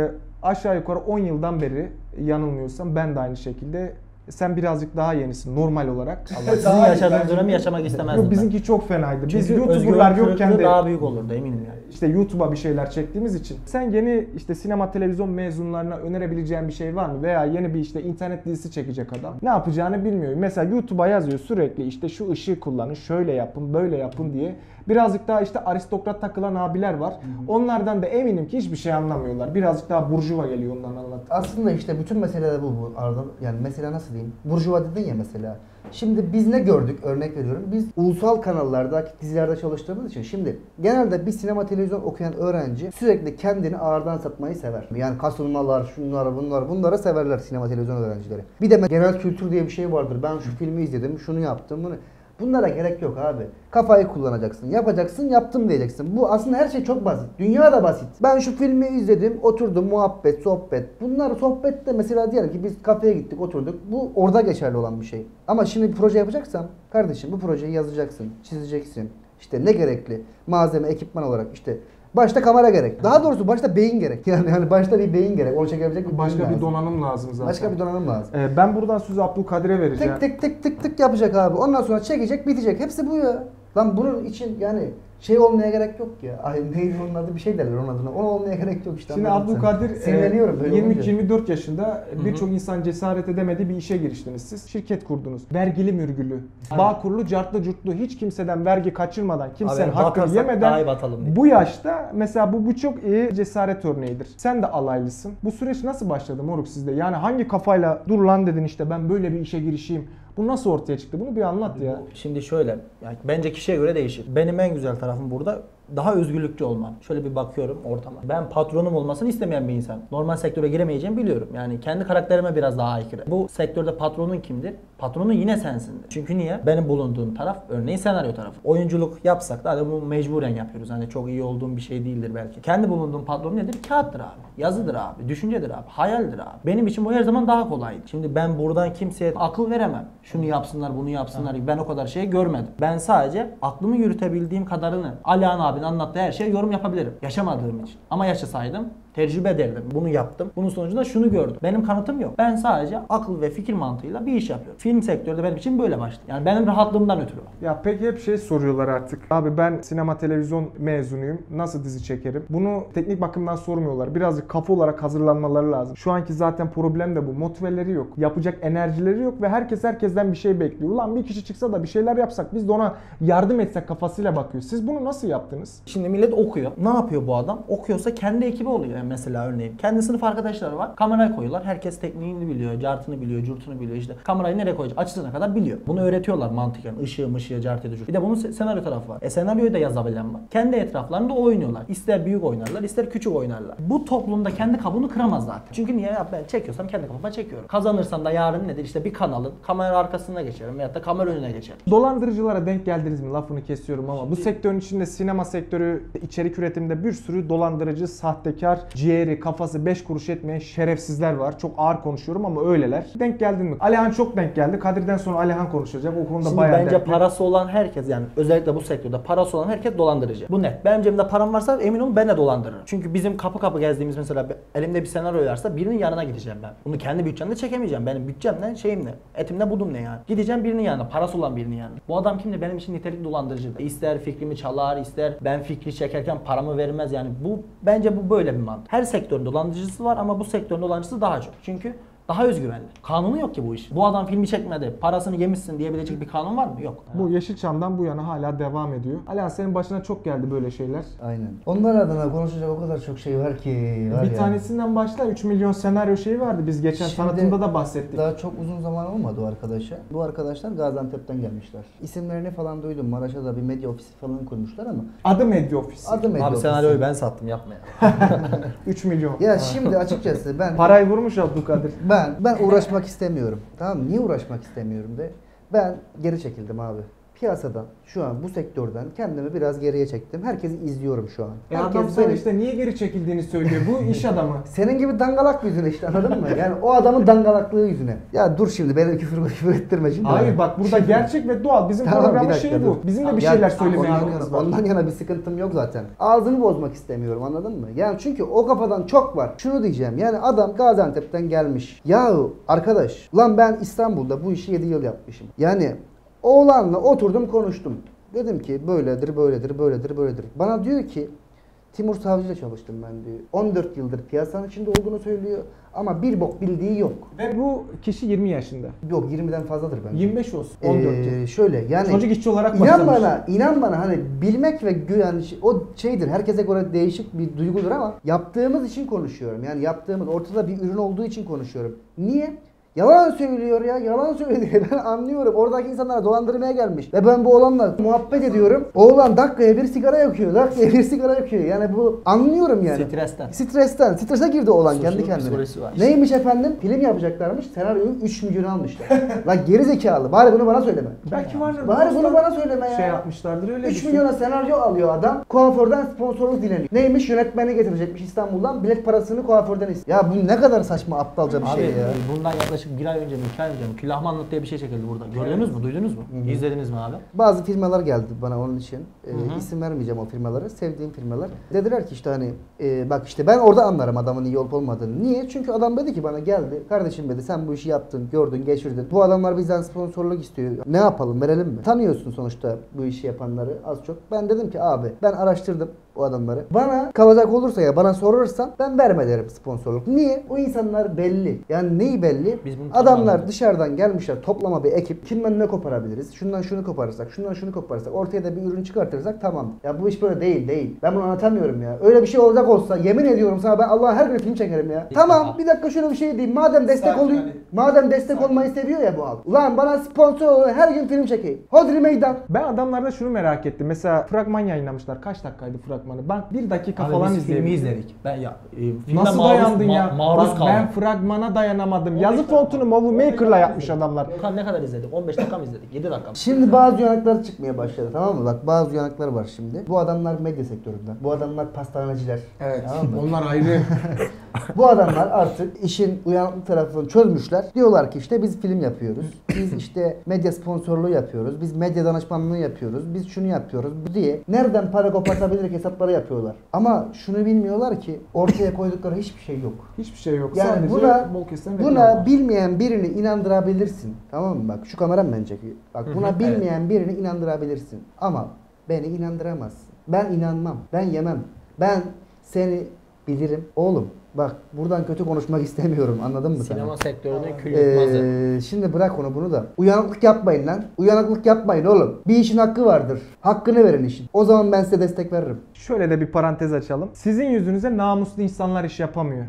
aşağı yukarı 10 yıldan beri yanılmıyorsam ben de aynı şekilde, sen birazcık daha yenisin normal olarak. Sizin yaşadığınız dönemi yaşamak istemezdim Yok, ben. bizimki çok fenaydı. Biz Çünkü YouTuber'lar özgüven yokken kırıklığı de daha büyük olurdu eminim yani. işte YouTube'a bir şeyler çektiğimiz için. Sen yeni işte sinema televizyon mezunlarına önerebileceğin bir şey var mı? Veya yeni bir işte internet dizisi çekecek adam. Ne yapacağını bilmiyor. Mesela YouTube'a yazıyor sürekli, işte şu ışığı kullanın, şöyle yapın, böyle yapın diye. Birazcık daha işte aristokrat takılan abiler var. Onlardan da eminim ki hiçbir şey anlamıyorlar. Birazcık daha burjuva geliyor onların anlattığı. Aslında işte bütün mesele de bu arada. Yani mesela nasıl diyeyim? Burjuva dedin ya mesela. Şimdi biz ne gördük? Örnek veriyorum. Biz ulusal kanallarda, dizilerde çalıştığımız için şimdi genelde bir sinema televizyon okuyan öğrenci sürekli kendini ağırdan satmayı sever. Yani kasılmalar, şunlar, bunları severler sinema televizyon öğrencileri. Bir de genel kültür diye bir şey vardır. Ben şu filmi izledim, şunu yaptım, bunu. Bunlara gerek yok abi. Kafayı kullanacaksın, yapacaksın, yaptım diyeceksin. Bu aslında her şey çok basit. Dünya da basit. Ben şu filmi izledim, oturdum, muhabbet, sohbet. Bunlar sohbette mesela diyelim ki biz kafeye gittik, oturduk. Bu orada geçerli olan bir şey. Ama şimdi bir proje yapacaksam, kardeşim bu projeyi yazacaksın, çizeceksin. İşte ne gerekli? Malzeme, ekipman olarak işte Başta kamera gerek. Daha doğrusu başta beyin gerek. Yani hani başta bir beyin gerek. Onu çekebilecek bir beyin Başka bir lazım. donanım lazım zaten. Başka bir donanım lazım. Ben buradan sözü Abdülkadir'e vereceğim. Tık tık tık tık tık yapacak abi. Ondan sonra çekecek, bitecek. Hepsi bu ya. Lan bunun için yani şey olmaya gerek yok ya. Ay neydi onun adı, bir şey derler onun adına. Ona olmaya gerek yok işte. Şimdi anladın sen. Abdülkadir Sinirleniyorum böyle olunca. 23-24 yaşında birçok insan cesaret edemediği bir işe giriştiniz siz. Şirket kurdunuz. Vergili mürgülü, Bağkurlu, cartlı curtlu, hiç kimseden vergi kaçırmadan, kimsenin Abi, hakkını batarsak daha iyi yemeden batalım diye. bu yaşta mesela bu çok iyi cesaret örneğidir. Sen de alaylısın. Bu süreç nasıl başladı moruk sizde? Yani hangi kafayla dur lan dedin işte ben böyle bir işe girişeyim. Bu nasıl ortaya çıktı? Bunu bir anlat ya. Şimdi şöyle, yani bence kişiye göre değişir. Benim en güzel tarafım burada daha özgürlükçü olmam. Şöyle bir bakıyorum ortama. Ben patronum olmasını istemeyen bir insan. Normal sektöre giremeyeceğimi biliyorum. Yani kendi karakterime biraz daha aykırı. Bu sektörde patronun kimdir? Patronun yine sensindir. Çünkü niye? Benim bulunduğum taraf örneğin senaryo tarafı. Oyunculuk yapsak da hani bunu mecburen yapıyoruz. Hani çok iyi olduğum bir şey değildir belki. Kendi bulunduğum patron nedir? Kağıttır abi. Yazıdır abi. Düşüncedir abi. Hayaldir abi. Benim için bu her zaman daha kolaydı. Şimdi ben buradan kimseye akıl veremem. Şunu yapsınlar, bunu yapsınlar. Ben o kadar şey görmedim. Ben sadece aklımı yürütebildiğim kadarını Alihan abinin anlattığı her şeye yorum yapabilirim. Yaşamadığım için. Ama yaşasaydım tecrübe ederdim. Bunu yaptım. Bunun sonucunda şunu gördüm. Benim kanıtım yok. Ben sadece akıl ve fikir mantığıyla bir iş yapıyorum. Film sektörde benim için böyle başladı. Yani benim rahatlığımdan ötürü. Ya peki hep şey soruyorlar artık. Abi ben sinema televizyon mezunuyum. Nasıl dizi çekerim? Bunu teknik bakımdan sormuyorlar. Birazcık kafa olarak hazırlanmaları lazım. Şu anki zaten problem de bu. Motiveleri yok. Yapacak enerjileri yok ve herkes herkesten bir şey bekliyor. Ulan bir kişi çıksa da bir şeyler yapsak biz de ona yardım etsek kafasıyla bakıyor. Siz bunu nasıl yaptınız? Şimdi millet okuyor. Ne yapıyor bu adam? Okuyorsa kendi ekibi oluyor. Yani mesela örneğin. Kendi sınıf arkadaşları var. Kamerayı koyuyorlar. Herkes tekniğini biliyor. Cartını biliyor. Curtunu biliyor. İşte kamerayı nereye koyacak? Açısına kadar biliyor. Bunu öğretiyorlar mantıken. Işığı, cartı, curt. Bir de bunun senaryo tarafı var. Senaryoyu da yazabilen var. Kendi etraflarında oynuyorlar. İster büyük oynarlar, ister küçük oynarlar. Bu toplumda kendi kabuğunu kıramaz zaten. Çünkü niye? Ya ben çekiyorsam kendi kafama çekiyorum. Kazanırsam da yarın nedir? İşte bir kanalın kamera arkasına geçerim veyahut da kamera önüne geçerim. Dolandırıcılara denk geldiniz mi? Lafını kesiyorum ama bu sektörün içinde sinema sektörü, içerik üretiminde bir sürü dolandırıcı, sahtekar, ciğeri, kafası 5 kuruş etmeyen şerefsizler var. Çok ağır konuşuyorum ama öyleler. Denk geldin mi? Alihan çok denk geldi. Kadir'den sonra Alihan konuşacak. O konuda Şimdi bayağı bence dertli. parası olan herkes, yani özellikle bu sektörde parası olan herkes dolandırıcı. Bu net. Benim cebimde param varsa emin olun ben de dolandırırım. Çünkü bizim kapı kapı gezdiğimiz mesela elimde bir senaryo varsa birinin yanına gideceğim ben. Bunu kendi bütçemde çekemeyeceğim. Benim bütçem ne? Şeyim ne? Etimde budum ne yani? Gideceğim birinin yanına. Parası olan birinin yanına. Bu adam kimdi? Benim için nitelikli dolandırıcı. İster fikrimi çalar, ister ben fikri çekerken paramı vermez yani. Bence bu böyle bir mantık. Her sektörün dolandırıcısı var ama bu sektörün dolandırıcısı daha çok. Çünkü daha özgüvenli. Kanunu yok ki bu iş. Bu adam filmi çekmedi, parasını yemişsin diyebilecek bir kanun var mı? Yok. Bu Yeşilçam'dan bu yana hala devam ediyor. Alihan senin başına çok geldi böyle şeyler. Aynen. Onlar adına konuşacak o kadar çok şey var ki. Var Bir ya. tanesinden başla 3 milyon senaryo şeyi vardı. Biz geçen Şimdi tanıtımda da bahsettik. Daha çok uzun zaman olmadı o arkadaşa. Bu arkadaşlar Gaziantep'ten gelmişler. İsimlerini falan duydum. Maraş'a da bir medya ofisi falan kurmuşlar ama. Adı Medya Ofisi. Adı medya Abi ofisi. senaryoyu ben sattım, yapma ya. 3 milyon. Ya şimdi açıkçası ben Parayı vurmuş Abdülkadir. ben uğraşmak istemiyorum. Tamam mı? Niye uğraşmak istemiyorum de. Ben geri çekildim abi. Piyasadan, şu an bu sektörden kendimi biraz geriye çektim. Herkesi izliyorum şu an. Adam sana işte niye geri çekildiğini söylüyor. Bu iş adamı. Senin gibi dangalak yüzüne işte, anladın mı? Yani o adamın dangalaklığı yüzüne. Ya dur şimdi beni küfür ettirme şimdi. Hayır bak burada gerçek ve doğal. Bizim Tamam, programın bir dakika, şeyi dur. bu. Bizim de bir Ya, şeyler söylemeye ondan hakkımız var. yana, ondan yana bir sıkıntım yok zaten. Ağzını bozmak istemiyorum, anladın mı? Yani çünkü o kafadan çok var. Şunu diyeceğim, yani adam Gaziantep'ten gelmiş. Yahu arkadaş, lan ben İstanbul'da bu işi 7 yıl yapmışım. Yani oğlanla oturdum konuştum. Dedim ki böyledir, böyledir, böyledir, böyledir. Bana diyor ki Timur Savcı'yla çalıştım ben diyor. 14 yıldır piyasanın içinde olduğunu söylüyor ama bir bok bildiği yok. Ve bu kişi 20 yaşında. Yok 20'den fazladır bence. 25 olsun. 14 yıl. Şöyle yani Çocuk işçi olarak inan başlamış. inan bana hani bilmek ve yani o şeydir, herkese göre değişik bir duygudur ama yaptığımız için konuşuyorum. Yani yaptığımız ortada bir ürün olduğu için konuşuyorum. Niye? Yalan söylüyor ya, yalan söylüyor. Ben anlıyorum. Oradaki insanlara dolandırmaya gelmiş. Ve ben bu oğlanla muhabbet ediyorum. Oğlan dakikaya bir sigara yakıyor. Dakikaya bir sigara yakıyor. Yani bu anlıyorum yani. Stresten. Strese girdi oğlan Suçluluk kendi kendine. psikolojisi var. Neymiş efendim? Film yapacaklarmış. Senaryoyu 3 milyon almışlar. Lan geri zekalı. Bari bunu bana söyleme. Belki vardır. Bari bunu bana söyleme ya. Şey yapmışlardır öyle 3 düşün. milyona senaryo alıyor adam. Kuaförden sponsorluk dileniyor. Neymiş? Yönetmeni getirecekmiş İstanbul'dan. Bilet parasını kuaförden istiyor. Ya bu ne kadar saçma aptalca bir Abi şey ya. bundan yaklaşık yaklaşık bir ay önce mi 2 ay önce mi Külahma Anlat diye bir şey çekildi burada. Gördünüz mü? Duydunuz mu? İzlediniz mi abi? Bazı firmalar geldi bana onun için. İsim vermeyeceğim o firmaları. Sevdiğim firmalar. Dediler ki işte hani bak işte ben orada anlarım adamın iyi olup olmadığını. Niye? Çünkü adam dedi ki bana geldi. Kardeşim dedi sen bu işi yaptın, gördün, geçirdin. Bu adamlar bizden sponsorluk istiyor. Ne yapalım? Verelim mi? Tanıyorsun sonuçta bu işi yapanları az çok. Ben dedim ki abi ben araştırdım o adamları. Bana kalacak olursa ya bana sorarsan ben verme derim sponsorluk. Niye? O insanlar belli. Yani neyi belli? Biz bunu Adamlar tanımladık. dışarıdan gelmişler toplama bir ekip. Kimden ne koparabiliriz? Şundan şunu koparırsak, şundan şunu koparırsak, ortaya da bir ürün çıkartırsak tamam. Ya bu iş böyle değil. Ben bunu anlatamıyorum ya. Öyle bir şey olacak olsa yemin ediyorum sana ben Allah'a her gün film çekerim ya. Tamam bir dakika şöyle bir şey diyeyim. Madem destek oluyor. Madem destek olmayı seviyor ya bu halk. Ulan bana sponsor ol her gün film çekeyim. Hodri meydan. Ben adamlarda şunu merak ettim. Mesela fragman yayınlamışlar. Kaç dakikaydı fragmanı? Ben 1 dakika Abi falan biz filmi izledim. izledik. Ben ya filmden Nasıl dayandın ya? Maruz Bak, kaldım. ben fragmana dayanamadım. Yazı fontunu Movie Maker'la yapmış adamlar. Okan ne kadar izledik? 15 dakika mı izledik? 7 dakika mı? Şimdi bazı yanaklar çıkmaya başladı tamam mı? Bak bazı yanaklar var şimdi. Bu adamlar medya sektöründen. Bu adamlar pastaneciler. Evet. Tamam mı? Onlar ayrı. Bu adamlar artık işin uyanıklık tarafını çözmüşler. Diyorlar ki işte biz film yapıyoruz. Biz işte medya sponsorluğu yapıyoruz. Biz medya danışmanlığı yapıyoruz. Biz şunu yapıyoruz diye nereden para kopartabilir hesapları yapıyorlar. Ama şunu bilmiyorlar ki ortaya koydukları hiçbir şey yok. Hiçbir şey yok. Yani Sadece buna bol kesen reklam buna var. bilmeyen birini inandırabilirsin. Tamam mı? Bak şu kameram beni çekiyor. Bak buna bilmeyen birini inandırabilirsin. Ama beni inandıramazsın. Ben inanmam. Ben yemem. Ben seni bilirim. Oğlum bak buradan kötü konuşmak istemiyorum. Anladın mı sen? Sinema sektörünün kül yutmazı. Şimdi bırak onu bunu da. Uyanıklık yapmayın lan. Uyanıklık yapmayın oğlum. Bir işin hakkı vardır. Hakkını verin işin. O zaman ben size destek veririm. Şöyle de bir parantez açalım. Sizin yüzünüze namuslu insanlar iş yapamıyor.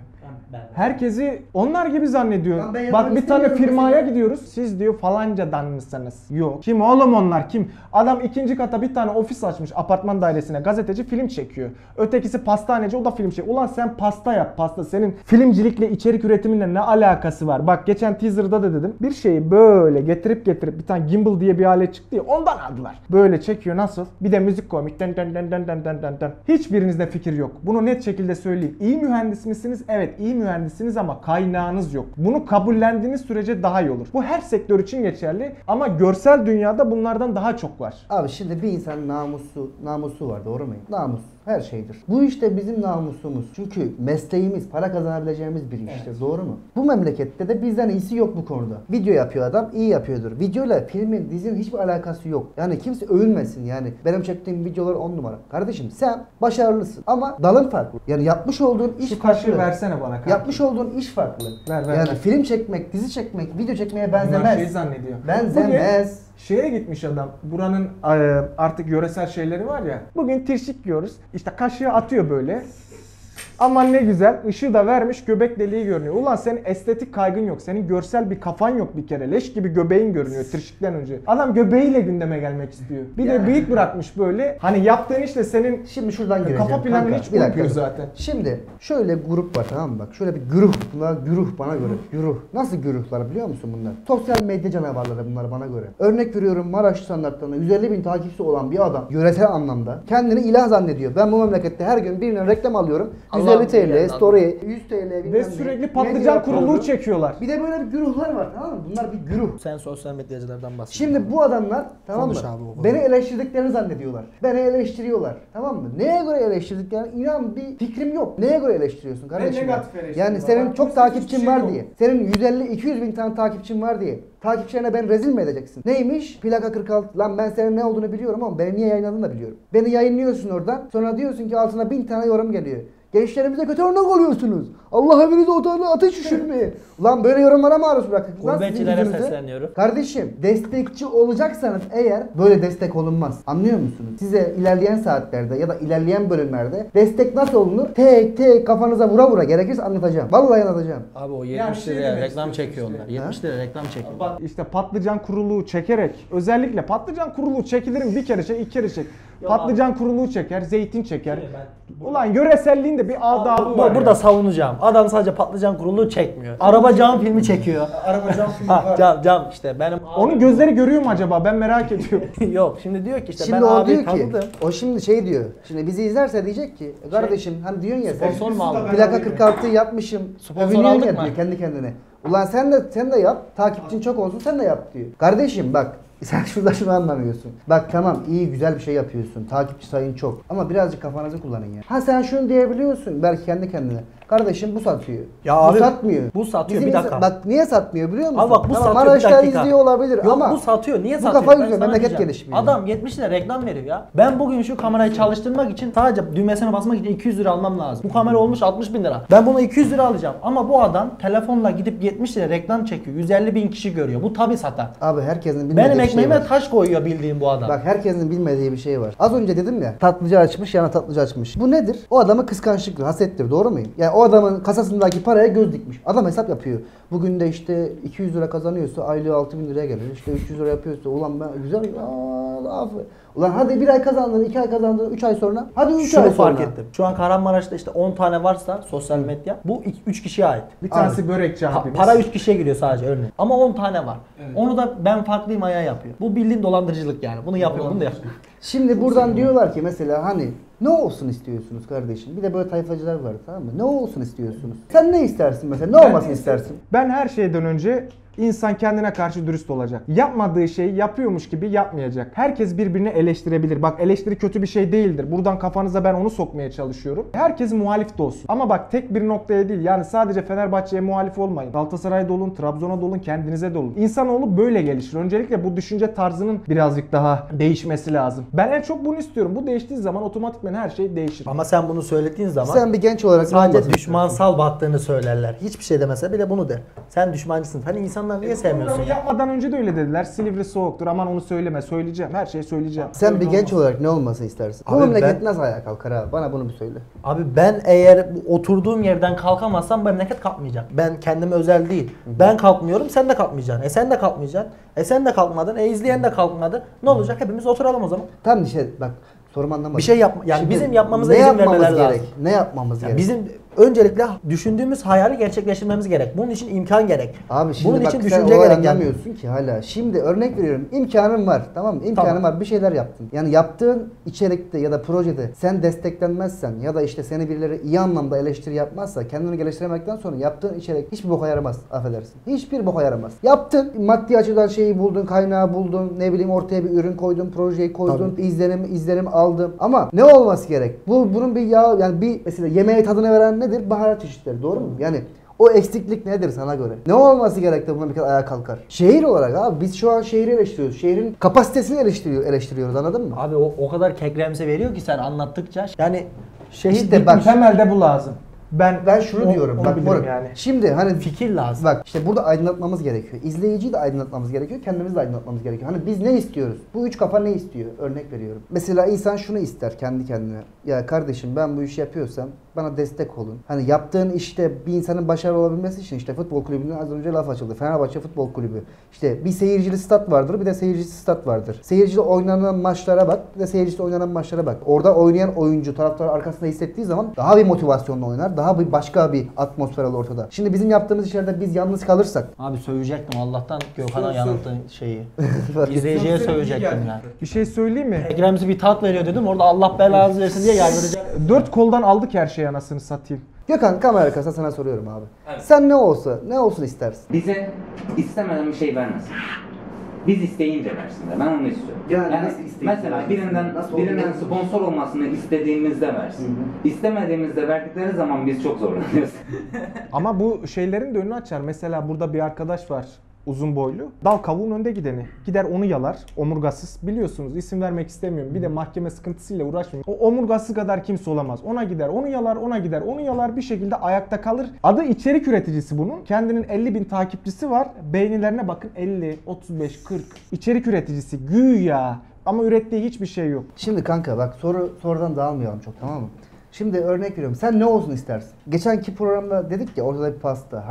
Herkesi onlar gibi zannediyor. Lan ben Bak yapmak bir tane istemiyorum firmaya mesela. gidiyoruz. Siz diyor falancadan mısınız? Yok. Kim oğlum onlar kim? Adam 2. kata bir tane ofis açmış apartman dairesine. Gazeteci film çekiyor. Ötekisi pastaneci o da film çekiyor. Ulan sen pasta yap pasta. Senin filmcilikle içerik üretiminle ne alakası var? Bak geçen teaser'da da dedim. Bir şeyi böyle getirip bir tane gimbal diye bir alet çıktı ya ondan aldılar. Böyle çekiyor nasıl? Bir de müzik koymuş. Den den den den den den den den. Hiçbirinizde fikir yok. Bunu net şekilde söyleyeyim. İyi mühendis misiniz? Evet iyi mühendisiniz ama kaynağınız yok. Bunu kabullendiğiniz sürece daha iyi olur. Bu her sektör için geçerli ama görsel dünyada bunlardan daha çok var. Abi şimdi bir insan namusu var doğru mu? Namus her şeydir. Bu işte bizim namusumuz. Çünkü mesleğimiz, para kazanabileceğimiz bir iştir. Doğru mu? Bu memlekette de bizden iyisi yok bu konuda. Video yapıyor adam, iyi yapıyordur. Videoyla filmin, dizinin hiçbir alakası yok. Yani kimse övünmesin yani. Benim çektiğim videolar 10 numara. Kardeşim sen başarılısın ama dalın farklı. Yani yapmış olduğun iş Şu kaşığı farklı. versene bana kanka. Yapmış olduğun iş farklı. Ver, yani ver. film çekmek, dizi çekmek, video çekmeye Bunlar benzemez. şey zannediyor. Benzemez. Şeye gitmiş adam. Buranın artık yöresel şeyleri var ya. Bugün tirşik yiyoruz. İşte kaşığı atıyor böyle. Aman ne güzel. Işığı da vermiş göbek deliği görünüyor. Ulan senin estetik kaygın yok. Senin görsel bir kafan yok bir kere. Leş gibi göbeğin görünüyor tırşıktan önce. Adam göbeğiyle gündeme gelmek istiyor. Bir de bıyık bırakmış böyle. Hani yaptığın işte senin Şimdi şuradan gireceğim. kafa planını kanka. hiç Bir dakika unutmuyor dur. zaten. Şimdi şöyle grup var tamam mı bak şöyle bir güruh bunlar güruh bana göre güruh. Nasıl güruhlar biliyor musun bunlar? Sosyal medya canavarları bunlar bana göre. Örnek veriyorum Maraş standartlarında 150 bin takipçisi olan bir adam yöresel anlamda kendini ilah zannediyor. Ben bu memlekette her gün birine reklam alıyorum. 150 Allah'ım TL, ya, story, 100 TL bilmem Ve ne. sürekli Ne patlıcan yapıyorum? kuruluğu çekiyorlar. Bir de böyle bir güruhlar var tamam mı? Bunlar bir güruh. Sen sosyal medyacılardan bahset. Şimdi bu adamlar tamam mı? Konuş abi o konuda. Beni eleştirdiklerini zannediyorlar. Beni eleştiriyorlar. Tamam mı? Neye göre eleştirdiklerini inan bir fikrim yok. Neye göre eleştiriyorsun kardeşim? negatif eleştiri Yani var. senin Bak, çok hiçbir takipçin şey var yok. diye. Senin 150-200 bin tane takipçin var diye. Takipçilerine ben rezil mi edeceksin? Neymiş? Plaka 46. Lan ben senin ne olduğunu biliyorum ama beni niye yayınladığını da biliyorum. Beni yayınlıyorsun oradan. Sonra diyorsun ki altına 1000 tane yorum geliyor. Gençlerimize kötü örnek oluyorsunuz. Allah evinize otağına ateş düşürmeyin. Ulan böyle yorumlara maruz bırakın. Lan sizin Gurbetçilere yüzünüze. sesleniyorum. Kardeşim destekçi olacaksanız eğer böyle destek olunmaz. Anlıyor musunuz? Size ilerleyen saatlerde ya da ilerleyen bölümlerde destek nasıl olunur? Tek tek kafanıza vura vura gerekirse anlatacağım. Vallahi anlatacağım. Abi o Yani 70 şey liraya demek reklam istiyorsun çekiyorlar. işte. 70 liraya reklam çekiyorlar. İşte patlıcan kuruluğu çekerek özellikle patlıcan kuruluğu çekilirim bir kere çek iki kere çek. Patlıcan kuruluğu çeker, zeytin çeker. Ulan yöreselliğin de bir adabı var. Burada savunacağım. Adam sadece patlıcan kuruluğu çekmiyor. Araba cam filmi çekiyor. Araba cam filmi Ha, var. cam işte benim Onun gözleri görüyor mu acaba? Ben merak ediyorum. yok. Şimdi diyor ki işte Şimdi ben o abi diyor ki, tanıdım. o şimdi şey diyor. Şimdi bizi izlerse diyecek ki, kardeşim hani diyorsun ya sen Sponsor mu aldın? plaka 46'yı yapmışım. Sponsor Övünüyorsun aldık ya mı? diyor kendi kendine. Ulan sen de yap. Takipçin çok olsun sen de yap diyor. Kardeşim bak sen şurada şunu anlamıyorsun. Bak tamam iyi güzel bir şey yapıyorsun. Takipçi sayın çok. Ama birazcık kafanızı kullanın ya. Ha sen şunu diyebiliyorsun belki kendi kendine. Kardeşim bu satıyor. Ya bu abi, satmıyor. bu satıyor, Bizim bir dakika. Bak niye satmıyor biliyor musun? Abi bak bu Tamam, satıyor bir Maraşlar dakika. izliyor olabilir Yok, ama bu satıyor. Niye bu satıyor? kafa Ben yüzünden sana memleket diyeceğim. gelişmiyor. Adam 70 lira reklam veriyor ya. Ben bugün şu kamerayı çalıştırmak için sadece düğmesine basmak için 200 lira almam lazım. Bu kamera olmuş 60 bin lira. Ben bunu 200 lira alacağım. Ama bu adam telefonla gidip 70 lira reklam çekiyor. 150 bin kişi görüyor. Bu tabii satar. Abi herkesin bilmediği Benim bir şey ekmeğime var. taş koyuyor bildiğim bu adam. Bak herkesin bilmediği bir şey var. Az önce dedim ya tatlıcı açmış yana tatlıcı açmış. Bu nedir? O adamın kıskançlıktır, hasettir doğru muyum? Yani o adamın kasasındaki paraya göz dikmiş. Adam hesap yapıyor. Bugün de işte 200 lira kazanıyorsa aylığı 6.000 liraya gelir. İşte 300 lira yapıyorsa ulan ben güzel ulan hadi bir ay kazandın, 2 ay kazandın, 3 ay sonra. Hadi 3 ay Şunu sonra. fark ettim. Şu an Kahramanmaraş'ta işte 10 tane varsa sosyal medya bu 3 kişiye ait. Bir tanesi börekçi abimiz. Para 3 kişiye giriyor sadece örneğin. Ama 10 tane var. Onu da ben farklıyım ayağı yapıyor. Bu bildiğin dolandırıcılık yani. Bunu yapıyor, bunu da yapıyor. Şimdi buradan diyorlar ki mesela hani ne olsun istiyorsunuz kardeşim? Bir de böyle tayfacılar var tamam mı? Ne olsun istiyorsunuz? Sen ne istersin mesela? Ne olmasını istersin? Ben her şeyden önce insan kendine karşı dürüst olacak. Yapmadığı şeyi yapıyormuş gibi yapmayacak. Herkes birbirini eleştirebilir. Bak eleştiri kötü bir şey değildir. Buradan kafanıza ben onu sokmaya çalışıyorum. Herkes muhalif de olsun. Ama bak tek bir noktaya değil. Yani sadece Fenerbahçe'ye muhalif olmayın. Galatasaray'da olun, Trabzon'a da olun, kendinize de olun. İnsanoğlu böyle gelişir. Öncelikle bu düşünce tarzının birazcık daha değişmesi lazım. Ben en çok bunu istiyorum. Bu değiştiği zaman otomatikman her şey değişir. Ama sen bunu söylediğin zaman Sen bir genç olarak ne sadece olmasını düşmansal baktığını söylerler. Hiçbir şey demese bile bunu de. Sen düşmancısın. Hani insanlar niye sevmiyorsun Programı ya? yapmadan önce de öyle dediler. Silivri soğuktur. Aman onu söyleme. Söyleyeceğim. Her şeyi söyleyeceğim. Sen bir Öyle genç olmaz. olarak ne olmasını istersin? Bu Abi memleket ben- nasıl ayağa kalkar abi? Bana bunu bir söyle. Abi ben eğer bu oturduğum yerden kalkamazsam bu memleket kalkmayacak. Ben kendime özel değil. Ben kalkmıyorum, sen de kalkmayacaksın. Sen de kalkmayacaksın. Sen de kalkmadın. İzleyen de kalkmadı. Ne olacak? Hepimiz oturalım o zaman. Tam işte bak sorumu anlamadım. Bir şey yapma. Yani Şimdi bizim yapmamıza ne izin yapmamız vermeleri gerek? lazım. Ne yapmamız Yani gerek? bizim öncelikle düşündüğümüz hayali gerçekleştirmemiz gerek. Bunun için imkan gerek. Abi şimdi Bunun bak için sen düşünce olay gerek yani. anlamıyorsun ki hala. Şimdi örnek veriyorum. İmkanın var. Tamam mı? İmkanın Tamam. var. Bir şeyler yaptın. Yani yaptığın içerikte ya da projede sen desteklenmezsen ya da işte seni birileri iyi anlamda eleştiri yapmazsa kendini geliştiremekten sonra yaptığın içerik hiçbir boka yaramaz. Affedersin. Hiçbir boka yaramaz. Yaptın. Maddi açıdan şeyi buldun, kaynağı buldun. Ne bileyim ortaya bir ürün koydun, projeyi koydun. izlenim aldım. Ama ne olması gerek? Bunun bir yağ yani bir mesela yemeğe tadını veren nedir? Baharat çeşitleri. Doğru mu? Yani o eksiklik nedir sana göre? Ne olması gerek de bu memleket ayağa kalkar? Şehir olarak abi biz şu an şehri eleştiriyoruz. Şehrin kapasitesini eleştiriyoruz anladın mı? Abi o kadar kekremse veriyor ki sen anlattıkça. Yani şehir İşte bak Temelde bu lazım. ben şunu diyorum. Onu Bak bilirim Moruk, yani. şimdi hani fikir lazım. bak işte burada aydınlatmamız gerekiyor. İzleyiciyi de aydınlatmamız gerekiyor. Kendimizi de aydınlatmamız gerekiyor. Hani biz ne istiyoruz? Bu üç kafa ne istiyor? Örnek veriyorum. Mesela insan şunu ister kendi kendine. Ya kardeşim ben bu işi yapıyorsam bana destek olun. Hani yaptığın işte bir insanın başarılı olabilmesi için işte futbol kulübünden az önce laf açıldı. Fenerbahçe Futbol Kulübü. İşte bir seyircili stat vardır, bir de seyircisiz stat vardır. Seyircili oynanan maçlara bak, bir de seyircisiz oynanan maçlara bak. Orada oynayan oyuncu taraftar arkasında hissettiği zaman daha bir motivasyonla oynar. Daha bir başka bir atmosfer olur ortada. Şimdi bizim yaptığımız işlerde biz yalnız kalırsak Abi sövecektim Allah'tan Gökhan'a Söv. yanılttığın şeyi. İzleyiciye sövecektim yani. Bir şey söyleyeyim mi? Ekrem'si bir tat veriyor dedim. Orada Allah belanızı versin diye yaydıracak. Dört koldan aldık her şeyi anasını satayım. Gökhan kamera arkasına sana soruyorum abi. Evet. Sen ne olsun istersin? Bize istemeden bir şey vermesin. Biz isteyince versinler. Ben onu istiyorum. Yani nasıl isteyince mesela versin? birinden Nasıl birinden olacak? sponsor olmasını istediğimizde versin. İstemediğimizde verdikleri zaman biz çok zorlanıyoruz. Ama bu şeylerin de önünü açar. Mesela burada bir arkadaş var. Uzun boylu. Dal kavuğun önde gideni. Gider onu yalar. Omurgasız. Biliyorsunuz isim vermek istemiyorum. Bir de mahkeme sıkıntısıyla uğraşmıyor. O omurgası kadar kimse olamaz. Ona gider, onu yalar, ona gider, onu yalar. Bir şekilde ayakta kalır. Adı içerik üreticisi bunun. Kendinin 50.000 takipçisi var. Beğenilerine bakın 50, 35, 40. İçerik üreticisi. Güya. Ama ürettiği hiçbir şey yok. Şimdi kanka bak sorudan dağılmayalım çok tamam mı? Şimdi örnek veriyorum. Sen ne olsun istersin? Geçenki programda dedik ya ortada bir pasta. Hani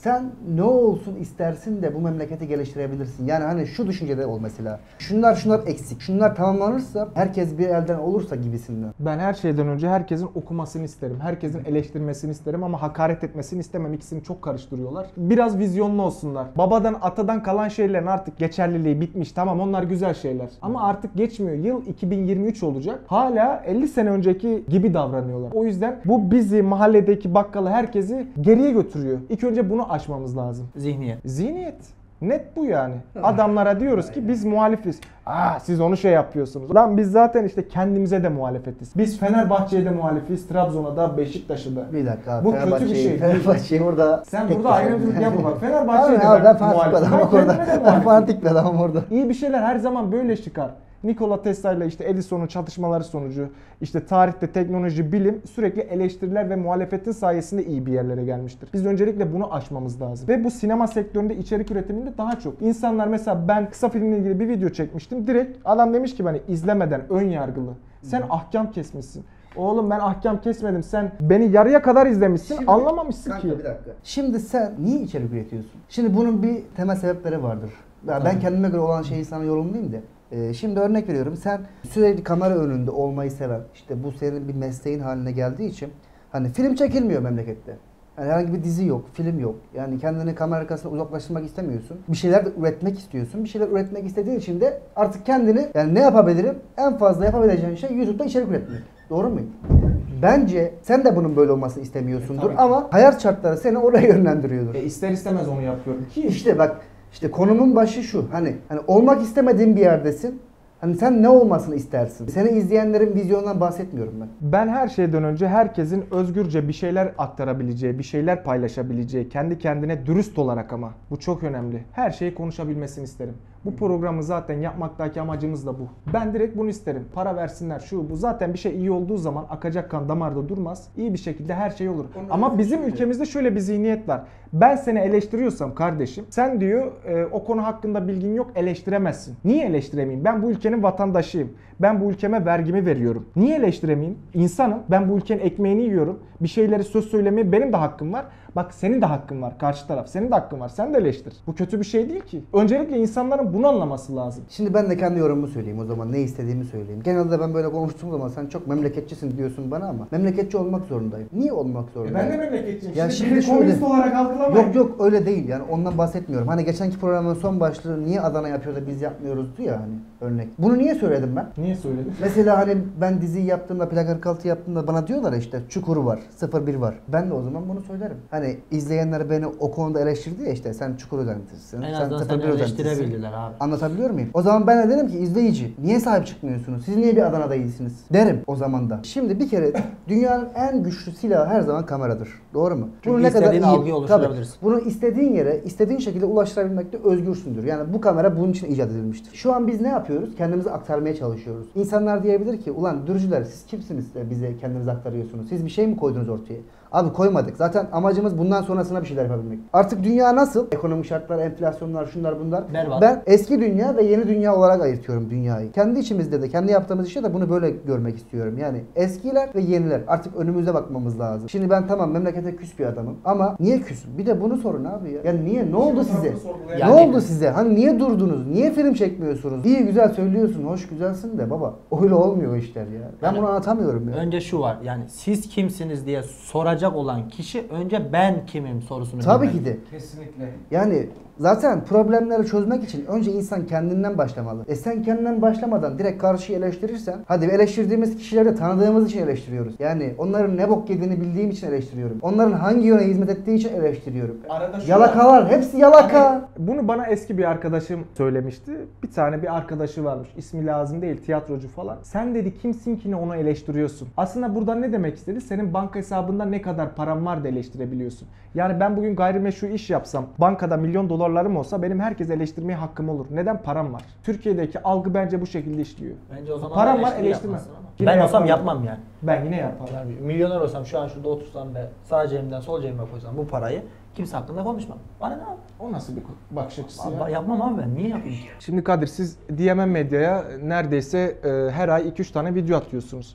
Sen ne olsun istersin de bu memleketi geliştirebilirsin. Yani hani şu düşüncede ol mesela. Şunlar eksik. Şunlar tamamlanırsa herkes bir elden olursa gibisinden. Ben her şeyden önce herkesin okumasını isterim. Herkesin eleştirmesini isterim ama hakaret etmesini istemem. İkisini çok karıştırıyorlar. Biraz vizyonlu olsunlar. Babadan atadan kalan şeylerin artık geçerliliği bitmiş. Tamam, onlar güzel şeyler. Ama artık geçmiyor. Yıl 2023 olacak. Hala 50 sene önceki gibi davranıyorlar. O yüzden bu bizi, mahalledeki bakkalı, herkesi geriye götürüyor. İlk önce bunu aşmamız lazım. Zihniyet. Zihniyet. Net bu yani. Adamlara diyoruz ki biz muhalifiz. Siz onu şey yapıyorsunuz. Lan biz zaten işte kendimize de muhalefetiz. Biz Fenerbahçe'ye de muhalifiz, Trabzon'a da, Beşiktaş'a da. Bir dakika. Bu kötü bir şey. Fenerbahçe'yi burada... Sen tek burada bir şey. ayrımcılık yapma bak. Fenerbahçe'ye de Ben fanatik bir muhalifim. adamım Ben orada. kendime de Ben muhalifim. fanatik bir adamım orada. İyi bir şeyler her zaman böyle çıkar. Nikola Tesla ile işte Edison'un çalışmaları sonucu işte tarihte teknoloji, bilim sürekli eleştiriler ve muhalefetin sayesinde iyi bir yerlere gelmiştir. Biz öncelikle bunu aşmamız lazım. Ve bu sinema sektöründe içerik üretiminde daha çok. İnsanlar mesela ben kısa filmle ilgili bir video çekmiştim. Direkt adam demiş ki bana izlemeden ön yargılı. Sen ahkam kesmişsin. Oğlum ben ahkam kesmedim. Sen beni yarıya kadar izlemişsin. Şimdi, anlamamışsın kanka, ki. bir dakika. Şimdi sen niye içerik üretiyorsun? Şimdi bunun bir temel sebepleri vardır. Ben kendime göre olan şeyi sana yorumlayayım da. Şimdi örnek veriyorum. Sen sürekli kamera önünde olmayı seven, işte bu senin bir mesleğin haline geldiği için hani film çekilmiyor memlekette. Yani herhangi bir dizi yok, film yok. Yani kendini kamera arkasına uzaklaştırmak istemiyorsun. Bir şeyler de üretmek istiyorsun. Bir şeyler üretmek istediğin için de artık kendini yani ne yapabilirim? En fazla yapabileceğin şey YouTube'da içerik üretmek. Doğru muyum? Bence sen de bunun böyle olmasını istemiyorsundur Tabii ki. ama hayat şartları seni oraya yönlendiriyordur. İster istemez onu yapıyorum ki. İşte bak, işte konumun başı şu. Hani olmak istemediğin bir yerdesin. Hani sen ne olmasını istersin? Seni izleyenlerin vizyonundan bahsetmiyorum ben. Ben her şeyden önce herkesin özgürce bir şeyler aktarabileceği, bir şeyler paylaşabileceği, kendi kendine dürüst olarak ama bu çok önemli. Her şeyi konuşabilmesini isterim. Bu programı zaten yapmaktaki amacımız da bu. Ben direkt bunu isterim. Para versinler, şu bu. Zaten bir şey iyi olduğu zaman akacak kan damarda durmaz. İyi bir şekilde her şey olur. Ama bizim ülkemizde şöyle bir zihniyet var. Ben seni eleştiriyorsam kardeşim, sen diyor o konu hakkında bilgin yok, eleştiremezsin. Niye eleştiremeyeyim? Ben bu ülkenin vatandaşıyım. Ben bu ülkeme vergimi veriyorum. Niye eleştiremeyeyim? İnsanım. Ben bu ülkenin ekmeğini yiyorum. Bir şeyleri söz söylemeye benim de hakkım var. Bak senin de hakkın var. Karşı taraf. Senin de hakkın var. Sen de eleştir. Bu kötü bir şey değil ki. Öncelikle insanların bunu anlaması lazım. Şimdi ben de kendi yorumumu söyleyeyim o zaman. Ne istediğimi söyleyeyim. Genelde ben böyle konuştuğum zaman sen çok memleketçisin diyorsun bana ama memleketçi olmak zorundayım. Niye olmak zorundayım? Ben de memleketçiyim. Ya Şimdi şimdi beni komünist şöyle- olarak algılamayın. Yok öyle değil yani ondan bahsetmiyorum. Hani geçenki programın son başlığı niye Adana yapıyor da biz yapmıyoruz diyor ya hani örnek. Bunu niye söyledim ben? Niye söyledin? Mesela hani ben diziyi yaptığımda, Plak 46 yaptığımda bana diyorlar ya işte Çukuru var, 01 var. Ben de o zaman bunu söylerim. Hani izleyenler beni o konuda eleştirdi ya işte sen Çukuru özentisisin, En sen azından seni 01 özentisisin. eleştirebilirler abi. Anlatabiliyor muyum? O zaman ben de derim ki izleyici niye sahip çıkmıyorsunuz? Siz niye bir Adana'da değilsiniz? Derim o zaman da. Şimdi bir kere dünyanın en güçlü silahı her zaman kameradır. Doğru mu? Çünkü istediğin algıyı oluşturabilirsin. Bunu istediğin yere, istediğin şekilde ulaştırabilmekte özgürsündür. Yani bu kamera bunun için icat edilmiştir. Şu an biz ne yapıyoruz? Kendimizi aktarmaya çalışıyoruz. İnsanlar diyebilir ki ulan dürücüler siz kimsiniz de bize kendinizi aktarıyorsunuz? Siz bir şey mi koydunuz ortaya? Abi koymadık. Zaten amacımız bundan sonrasına bir şeyler yapabilmek. Artık dünya nasıl? Ekonomik şartlar, enflasyonlar, şunlar bunlar. Berbat. Ben eski dünya ve yeni dünya olarak ayırtıyorum dünyayı. Kendi içimizde de, kendi yaptığımız işte de bunu böyle görmek istiyorum. Yani eskiler ve yeniler. Artık önümüze bakmamız lazım. Şimdi ben tamam memlekete küs bir adamım ama niye küsüm? Bir de bunu sorun abi ya. Yani niye? Ne oldu size? Yani- Ne oldu size? Hani niye durdunuz? Niye film çekmiyorsunuz? İyi güzel söylüyorsun, hoş güzelsin de baba. Öyle olmuyor işler ya. Ben Yani- bunu anlatamıyorum ya. Önce şu var yani siz kimsiniz diye soracak olan kişi önce ben kimim sorusunu Tabii bilmeli. ki de. Kesinlikle. Yani zaten problemleri çözmek için önce insan kendinden başlamalı. Sen kendinden başlamadan direkt karşıyı eleştirirsen, hadi eleştirdiğimiz kişileri de tanıdığımız için eleştiriyoruz. Yani onların ne bok yediğini bildiğim için eleştiriyorum. Onların hangi yöne hizmet ettiği için eleştiriyorum. Arada şu Yalakalar, hepsi yalaka. Hani bunu bana eski bir arkadaşım söylemişti. Bir tane bir arkadaşı varmış. İsmi lazım değil, tiyatrocu falan. Sen dedi kimsin ki ne onu eleştiriyorsun. Aslında buradan ne demek istedi? Senin banka hesabında ne kadar param var da eleştirebiliyorsun. Yani ben bugün gayrimeşru iş yapsam, bankada milyon dolarlarım olsa benim herkes eleştirmeye hakkım olur. Neden? Param var. Türkiye'deki algı bence bu şekilde işliyor. Bence o zaman Param var, eleştiri eleştirme. yapmazsın ama. Yine Ben olsam yaparım. yapmam yani. Ben yine yaparım. Yani milyoner olsam şu an şurada otursam ve sağ cebimden sol cebime koysam bu parayı kimse hakkında konuşmam. Bana ne abi? O nasıl bir bakış açısı ya? Yapmam abi ben. Niye yapayım ki? Şimdi Kadir siz DMM Medya'ya neredeyse her ay 2-3 tane video atıyorsunuz.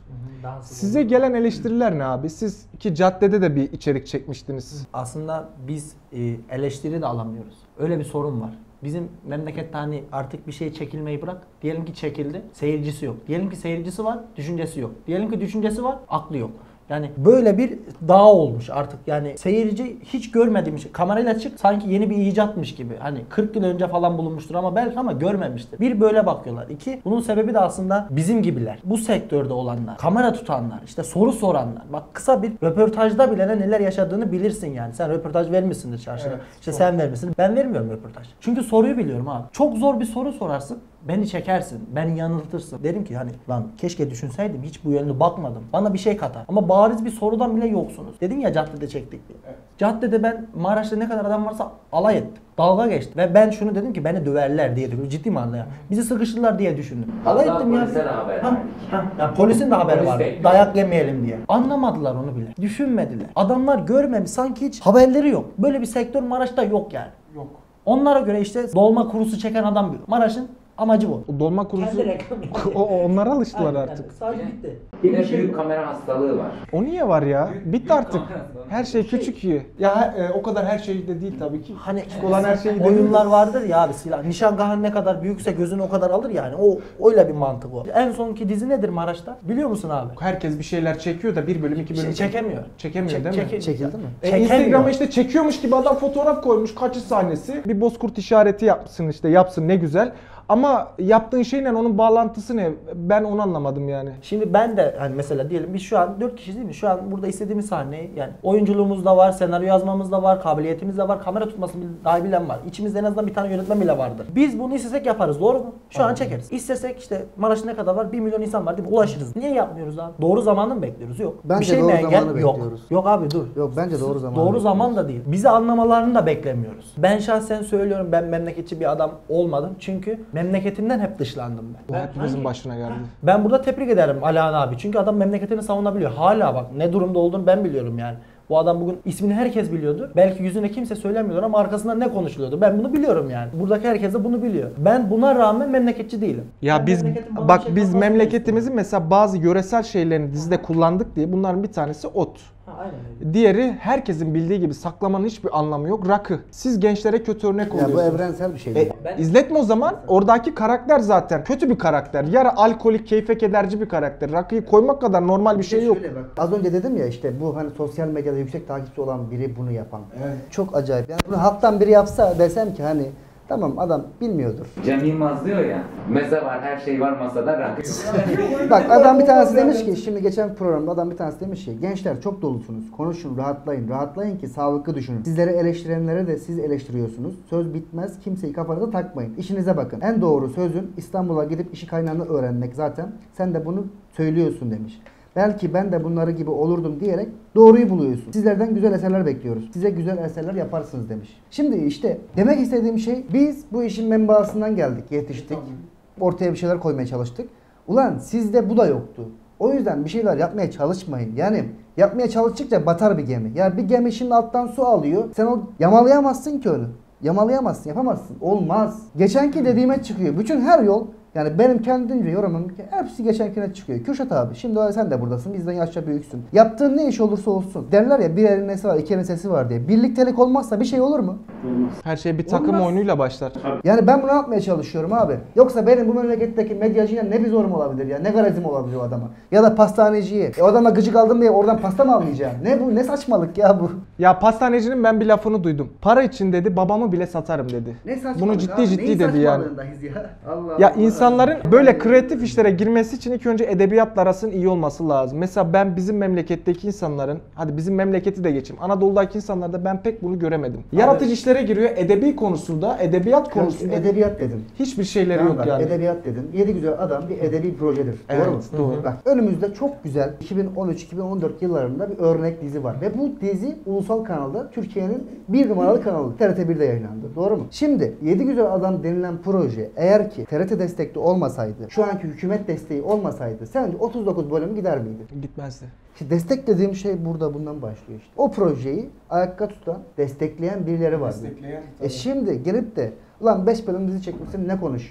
Size gelen eleştiriler ne abi? Siz ki caddede de bir içerik çekmiştiniz. Aslında biz eleştiri de alamıyoruz. Öyle bir sorun var. Bizim memlekette hani artık bir şey çekilmeyi bırak. Diyelim ki çekildi, seyircisi yok. Diyelim ki seyircisi var, düşüncesi yok. Diyelim ki düşüncesi var, aklı yok. Yani böyle bir dağ olmuş artık. Yani seyirci hiç görmediğim şey. Kamerayla çık sanki yeni bir icatmış gibi. Hani 40 yıl önce falan bulunmuştur ama belki ama görmemiştir. Bir böyle bakıyorlar. İki, bunun sebebi de aslında bizim gibiler. Bu sektörde olanlar, kamera tutanlar, işte soru soranlar. Bak kısa bir röportajda bile neler yaşadığını bilirsin yani. Sen röportaj vermişsindir çarşıda. Evet, işte sen vermişsin. Ben vermiyorum röportaj. Çünkü soruyu biliyorum abi. Çok zor bir soru sorarsın. Beni çekersin, beni yanıltırsın. Derim ki hani lan keşke düşünseydim, hiç bu yönlü bakmadım. Bana bir şey katar. Ama bariz bir sorudan bile yoksunuz. Dedin ya caddede çektik diye. Evet. Caddede ben Maraş'ta ne kadar adam varsa alay ettim. Dalga geçtim. Ve ben şunu dedim ki beni döverler diye düşündüm. Ciddi manada ya. Bizi sıkıştırırlar diye düşündüm. Alay Hatta ettim ya. polise de haber Ha, verdik. ha. Ya polisin de haberi Polis var. bekliyor. Dayak yemeyelim diye. Anlamadılar onu bile. Düşünmediler. Adamlar görmemiş. Sanki hiç haberleri yok. Böyle bir sektör Maraş'ta yok yani. Yok. Onlara göre işte dolma kurusu çeken adam bir. Maraş'ın amacı bu. O dolma kurusu Kendi reklamı. onlara alıştılar Aynen, artık. Sadece bitti. Bir de büyük kamera hastalığı var. O niye var ya? Bitti artık. Her şey küçük iyi. Ya o kadar her şey de değil tabii ki. Hani Küçük olan her şeyi oyunlar vardır ya abi, silah. Nişangahın ne kadar büyükse gözünü o kadar alır yani. O öyle bir mantık o. En sonki dizi nedir Maraş'ta? Biliyor musun abi? Herkes bir şeyler çekiyor da bir bölüm iki bölüm Çekemiyor. çekemiyor değil mi? Çekildi mi? Instagram'a işte çekiyormuş gibi adam fotoğraf koymuş kaçış sahnesi. Bir bozkurt işareti yapsın işte yapsın ne güzel. Ama yaptığın şeyle onun bağlantısı ne? Ben onu anlamadım yani. Şimdi ben de hani mesela diyelim biz şu an 4 kişi değil mi? Şu an burada istediğimiz sahneyi yani oyunculuğumuz da var, senaryo yazmamız da var, kabiliyetimiz de var, kamera tutmasını daha bilen var. İçimizde en azından bir tane yönetmen bile vardır. Biz bunu istesek yaparız, doğru mu? Şu an çekeriz. İstesek işte Maraş'ta ne kadar var? 1 milyon insan var değil mi? Ulaşırız. Niye yapmıyoruz abi? Doğru zamanı mı bekliyoruz? Yok. Bence bir şey doğru mi engel? zamanı Yok. bekliyoruz. Yok abi dur. Yok bence doğru zaman. Doğru zaman da değil. Bizi anlamalarını da beklemiyoruz. Ben şahsen söylüyorum, ben memleketçi bir adam olmadım. Çünkü memleketimden hep dışlandım Bu ben. hepimizin başına geldi. Ben burada tebrik ederim Alihan abi. Çünkü adam memleketini savunabiliyor. Hala bak ne durumda olduğunu ben biliyorum yani. Bu adam bugün ismini herkes biliyordu. Belki yüzüne kimse söylemiyordur ama arkasından ne konuşuluyordu? Ben bunu biliyorum yani. Buradaki herkes de bunu biliyor. Ben buna rağmen memleketçi değilim. Ya Ben biz memleketim bana bak bir şey biz katmasını memleketimizin mesela bazı yöresel şeylerini dizide kullandık diye bunların bir tanesi ot. istiyorum. Ha, aynen öyle. Diğeri herkesin bildiği gibi saklamanın hiçbir anlamı yok. Rakı. Siz gençlere kötü örnek Ya oluyorsunuz. bu evrensel bir şey. değil. İzletme o zaman. Oradaki karakter zaten kötü bir karakter. Yarı alkolik, keyfe kederci bir karakter. Rakıyı koymak kadar normal bir şey yok. Şöyle bak, az önce dedim ya işte bu hani sosyal medyada yüksek takipçi olan biri bunu yapan. Evet. Çok acayip. Yani bunu halktan biri yapsa desem ki hani tamam adam bilmiyordur. Cem Yılmaz diyor ya, meze var, her şey var masada, rakı yok. Bak adam bir tanesi demiş ki şimdi geçen programda adam bir tanesi demiş ki gençler çok dolusunuz. Konuşun, rahatlayın. Rahatlayın ki sağlıklı düşünün. Sizleri eleştirenlere de siz eleştiriyorsunuz. Söz bitmez. Kimseyi kafanıza takmayın. İşinize bakın. En doğru sözün İstanbul'a gidip işi kaynağını öğrenmek zaten. Sen de bunu söylüyorsun demiş. Belki ben de bunları gibi olurdum diyerek doğruyu buluyorsun. Sizlerden güzel eserler bekliyoruz. Size güzel eserler yaparsınız demiş. Şimdi işte demek istediğim şey biz bu işin menbaasından geldik, yetiştik. Ortaya bir şeyler koymaya çalıştık. Ulan sizde bu da yoktu. O yüzden bir şeyler yapmaya çalışmayın. Yani yapmaya çalıştıkça batar bir gemi. Yani bir gemi şimdi alttan su alıyor. Sen o yamalayamazsın ki onu. Yamalayamazsın, yapamazsın. Olmaz. Geçenki dediğime çıkıyor. Bütün her yol yani benim kendimce yorumum hepsi geçenkine çıkıyor. Kürşat abi şimdi sen de buradasın. Bizden yaşça büyüksün. Yaptığın ne iş olursa olsun. Derler ya bir elin nesi var, iki elin sesi var diye. Birliktelik olmazsa bir şey olur mu? Her şey bir takım Olmaz. oyunuyla başlar. Yani ben bunu yapmaya çalışıyorum abi. Yoksa benim bu memleketteki medyacıyla ne bir zorum olabilir ya? Ne garezim olabilir o adama? Ya da pastaneciye. O adama gıcık aldım diye oradan pasta mı almayacağım? Ne bu? Ne saçmalık ya bu? Ya pastanecinin ben bir lafını duydum. Para için dedi babamı bile satarım dedi. Ne saçmalık Bunu abi? ciddi Neyin ciddi dedi yani. saçmalığındayız ya? Allah Ya Allah. insanların böyle kreatif işlere girmesi için ilk önce edebiyatla arasının iyi olması lazım. Mesela ben bizim memleketteki insanların, hadi bizim memleketi de geçeyim. Anadolu'daki insanlarda ben pek bunu göremedim. Yaratıcı işlere giriyor. Edebi konusunda, edebiyat konusunda Edebiyat dedim. hiçbir şeyleri Tamam yok bak, yani. Edebiyat dedim. Yedi güzel adam bir edebi projedir. Evet, Doğru mu? doğru. Bak önümüzde çok güzel 2013-2014 yıllarında bir örnek dizi var. Ve bu dizi ulusal kanalda Türkiye'nin bir numaralı kanalı. TRT1'de yayınlandı. Doğru mu? Şimdi Yedi Güzel Adam denilen proje eğer ki TRT destekli olmasaydı, şu anki hükümet desteği olmasaydı sence 39 bölüm gider miydi? Gitmezdi. İşte destek dediğim şey burada bundan başlıyor işte. O projeyi ayakta tutan, destekleyen birileri vardı. Şimdi gelip de ulan 5 bölüm dizi çekmişsin ne konuşuyor?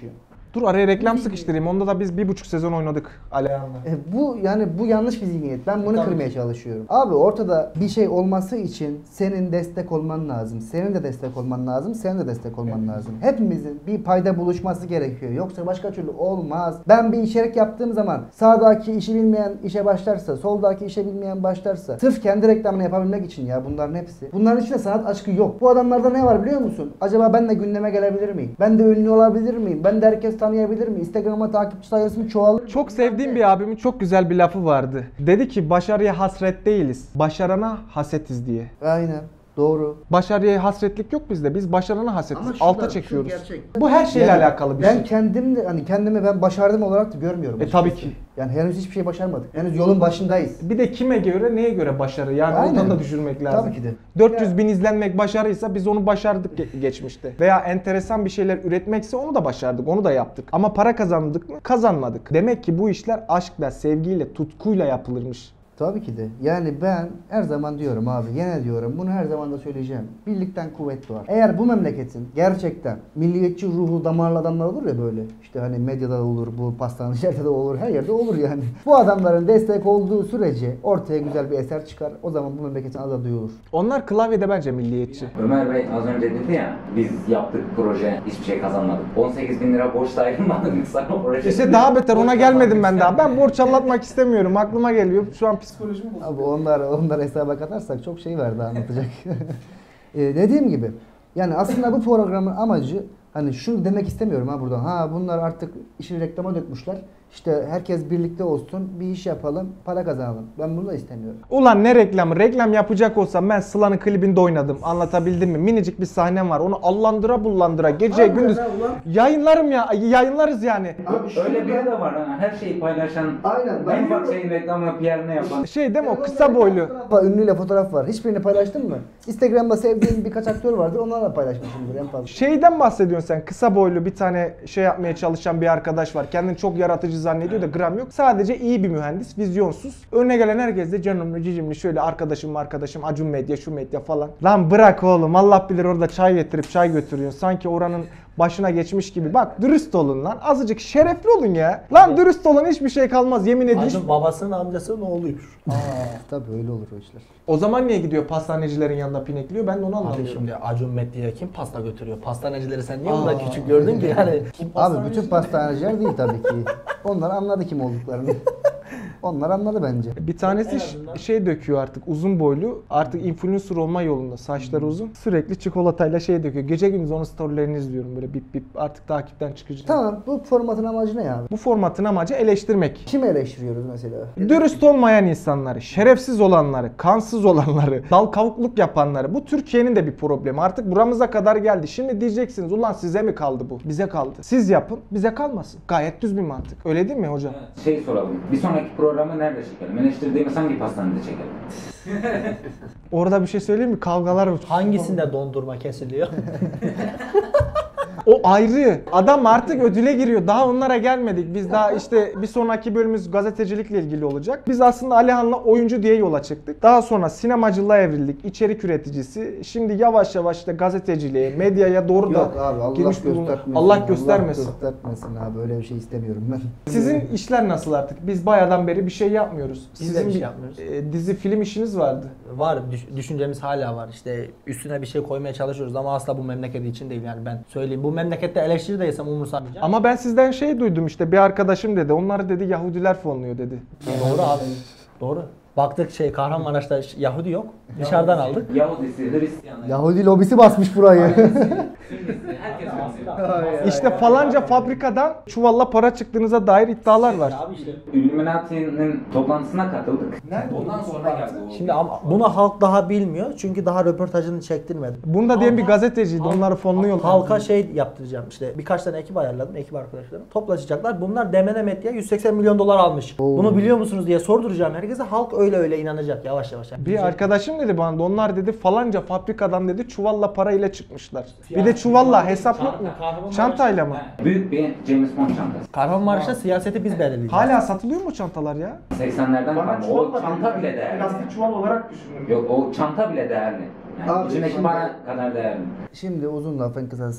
Dur araya reklam sıkıştırayım. Onda da biz 1,5 sezon oynadık Alihan'la. Bu yanlış bir zihniyet. Ben bunu kırmaya çalışıyorum. Abi ortada bir şey olması için senin destek olman lazım. Senin de destek olman lazım. Senin de destek olman lazım. Hepimizin bir payda buluşması gerekiyor. Yoksa başka türlü olmaz. Ben bir içerik yaptığım zaman sağdaki işi bilmeyen işe başlarsa, soldaki işe bilmeyen başlarsa, sırf kendi reklamını yapabilmek için ya bunların hepsi. Bunların içinde sanat aşkı yok. Bu adamlarda ne var biliyor musun? Acaba ben de gündeme gelebilir miyim? Ben de ünlü olabilir miyim? Ben de herkes tanıyabilir mi? Instagram'a takipçi sayısı çoğalır mı? Çok sevdiğim bir abimin çok güzel bir lafı vardı. Dedi ki başarıya hasret değiliz. Başarana hasetiz diye. Aynen. Doğru. Başarıya hasretlik yok bizde. Biz başarana hasetiz. Ama şu Alta da- çekiyoruz. şu gerçek. Bu her şeyle Yani alakalı bir ben şey. kendimi ben başardım olarak da görmüyorum. Tabii açıkçası. ki. Yani henüz hiçbir şey başarmadık. Henüz yolun başındayız. Bir de kime göre neye göre başarı? Yani Aynen. oradan da düşürmek lazım. Tabii ki de. 400 bin izlenmek başarıysa biz onu başardık geçmişte. Veya enteresan bir şeyler üretmekse onu da başardık, onu da yaptık. Ama para kazandık mı? Kazanmadık. Demek ki bu işler aşkla, sevgiyle, tutkuyla yapılırmış. Tabii ki de. Yani ben her zaman diyorum abi, gene diyorum, bunu her zaman da söyleyeceğim. Birlikten kuvvet doğar. Eğer bu memleketin gerçekten milliyetçi ruhu damarlı adamlar olur ya böyle. İşte hani medyada olur, bu pastanecilerde de olur, her yerde olur yani. Bu adamların destek olduğu sürece ortaya güzel bir eser çıkar. O zaman bu memleketin adı duyulur. Onlar klavyede bence milliyetçi. Ömer Bey az önce dedi ya, biz yaptık proje, hiçbir şey kazanmadık. 18 bin lira borçla ayrılmadık sana proje. İşte daha beter ona gelmedim ben daha. Ben borç anlatmak istemiyorum. Aklıma geliyor. Şu an psikolojim bozuldu. Abi onlar hesaba katarsak çok şey var daha anlatacak. Dediğim gibi yani aslında bu programın amacı hani şunu demek istemiyorum ha buradan. Ha bunlar artık işi reklama dökmüşler. İşte herkes birlikte olsun, bir iş yapalım, para kazanalım. Ben bunu da istemiyorum. Ulan ne reklamı? Reklam yapacak olsam ben Sıla'nın klibinde oynadım. Anlatabildim mi? Minicik bir sahnem var. Onu allandıra bullandıra gece gündüz yayınlarım ya. Yayınlarız yani. Öyle biri de var ha, her şeyi paylaşan, Aynen, ben en ufak diyorum. şeyin reklamını, PR'ını yapan. Şey değil mi o kısa boylu. Ünlüyle fotoğraf var. Hiçbirini paylaştın mı? Instagram'da sevdiğin birkaç aktör vardır. Onlarla paylaşmışımdır en fazla. Şeyden bahsediyorsun sen. Kısa boylu bir tane şey yapmaya çalışan bir arkadaş var. Kendini çok yaratıcı zannediyor da gram yok. Sadece iyi bir mühendis, vizyonsuz. Önüne gelen herkes de canımlı cicimli şöyle arkadaşım Acun Medya şu medya falan. Lan bırak oğlum Allah bilir orada çay getirip çay götürüyorsun. Sanki oranın başına geçmiş gibi. Bak dürüst olun lan. Azıcık şerefli olun ya. Lan dürüst olun hiçbir şey kalmaz yemin ediyorum. Acun babasının amcasının oğluymuş. Tabii öyle olur o işler. O zaman niye gidiyor pastanecilerin yanında pinekliyor? Ben de onu Abi anlamıyorum. şimdi Acun Medya'ya kim pasta götürüyor? Pastanecileri sen niye burada küçük gördün ki yani? Kim Abi bütün pastaneciler değil tabii ki. Onlar anladı kim olduklarını. Onlar anladı bence. Bir tanesi şey döküyor artık uzun boylu. Artık influencer olma yolunda. Saçları uzun. Sürekli çikolatayla şey döküyor. Gece gündüz onun storylerini izliyorum böyle bip bip. Artık takipten çıkacağım. Tamam, bu formatın amacı ne abi? Bu formatın amacı eleştirmek. Kimi eleştiriyoruz mesela? Dürüst olmayan insanları, şerefsiz olanları, kansız olanları, dal kavukluk yapanları. Bu Türkiye'nin de bir problemi. Artık buramıza kadar geldi. Şimdi diyeceksiniz ulan size mi kaldı bu? Bize kaldı. Siz yapın, bize kalmasın. Gayet düz bir mantık. Öyle değil mi hocam? Şey soralım, bir sonraki programı nerede çekelim? Eleştirdiğimiz hangi pastanede çekelim? Orada bir şey söyleyeyim mi? Kavgalar Hangisinde dondurma kesiliyor? O ayrı. Adam artık ödüle giriyor. Daha onlara gelmedik. Biz daha işte bir sonraki bölümümüz gazetecilikle ilgili olacak. Biz aslında Alihan'la oyuncu diye yola çıktık. Daha sonra sinemacılığa evrildik. İçerik üreticisi. Şimdi yavaş yavaş da gazeteciliğe, medyaya doğru da Yok abi Allah girmiş bulunuyor. göstermesin. Allah göstermesin. Allah göstermesin abi öyle bir şey istemiyorum ben. Sizin işler nasıl artık? Biz bayağıdan beri bir şey yapmıyoruz. Biz de Sizin bir şey yapmıyoruz. Dizi film işiniz vardı. Var, düşüncemiz hala var. İşte üstüne bir şey koymaya çalışıyoruz ama asla bu memleket için değil yani ben söyleyeyim. Bu memlekette eleştiri de yesem umursamayacağım. Ama ben sizden şey duydum işte bir arkadaşım dedi. Onları dedi Yahudiler fonluyor dedi. Doğru abi. Doğru. Baktık Kahramanmaraş'ta Yahudi yok. Dışarıdan aldık. Yahudisi, Hristiyanı, Yahudi lobisi basmış burayı. Sünnisi, herkes basıyor. İşte falanca fabrikadan çuvalla para çıktığınıza dair iddialar var. Abi işte. Illuminati'nin toplantısına katıldık. Nerede? Ondan sonra geldi o. Şimdi ama bunu halk daha bilmiyor çünkü daha röportajını çektirmedim. Bunu da diyen bir gazeteciydi. Onları fonluyorlar. Halka şey yaptıracağım işte birkaç tane ekip ayarladım, ekip arkadaşlarım. Toplaşacaklar. Bunlar Demene Medya 180 milyon dolar almış. Bunu biliyor musunuz diye sorduracağım herkese. Halk öyle inanacak yavaş yavaş. Yani Bir arkadaşım dedi bana, onlar dedi falanca fabrikadan dedi çuvalla parayla çıkmışlar. Bir de çuvalla hesap yok mu? Çantayla mı? Büyük bir James Bond çantası. Kahramanmaraş'ta siyaseti biz belirleyeceğiz. Hala satılıyor mu çantalar ya? 80'lerden kalma. O çanta bile değerli. çuval olarak düşünün. Yok o çanta bile değerli. Yani Abi, içindeki şimdi- para kadar değerli. Şimdi uzun lafın kısası.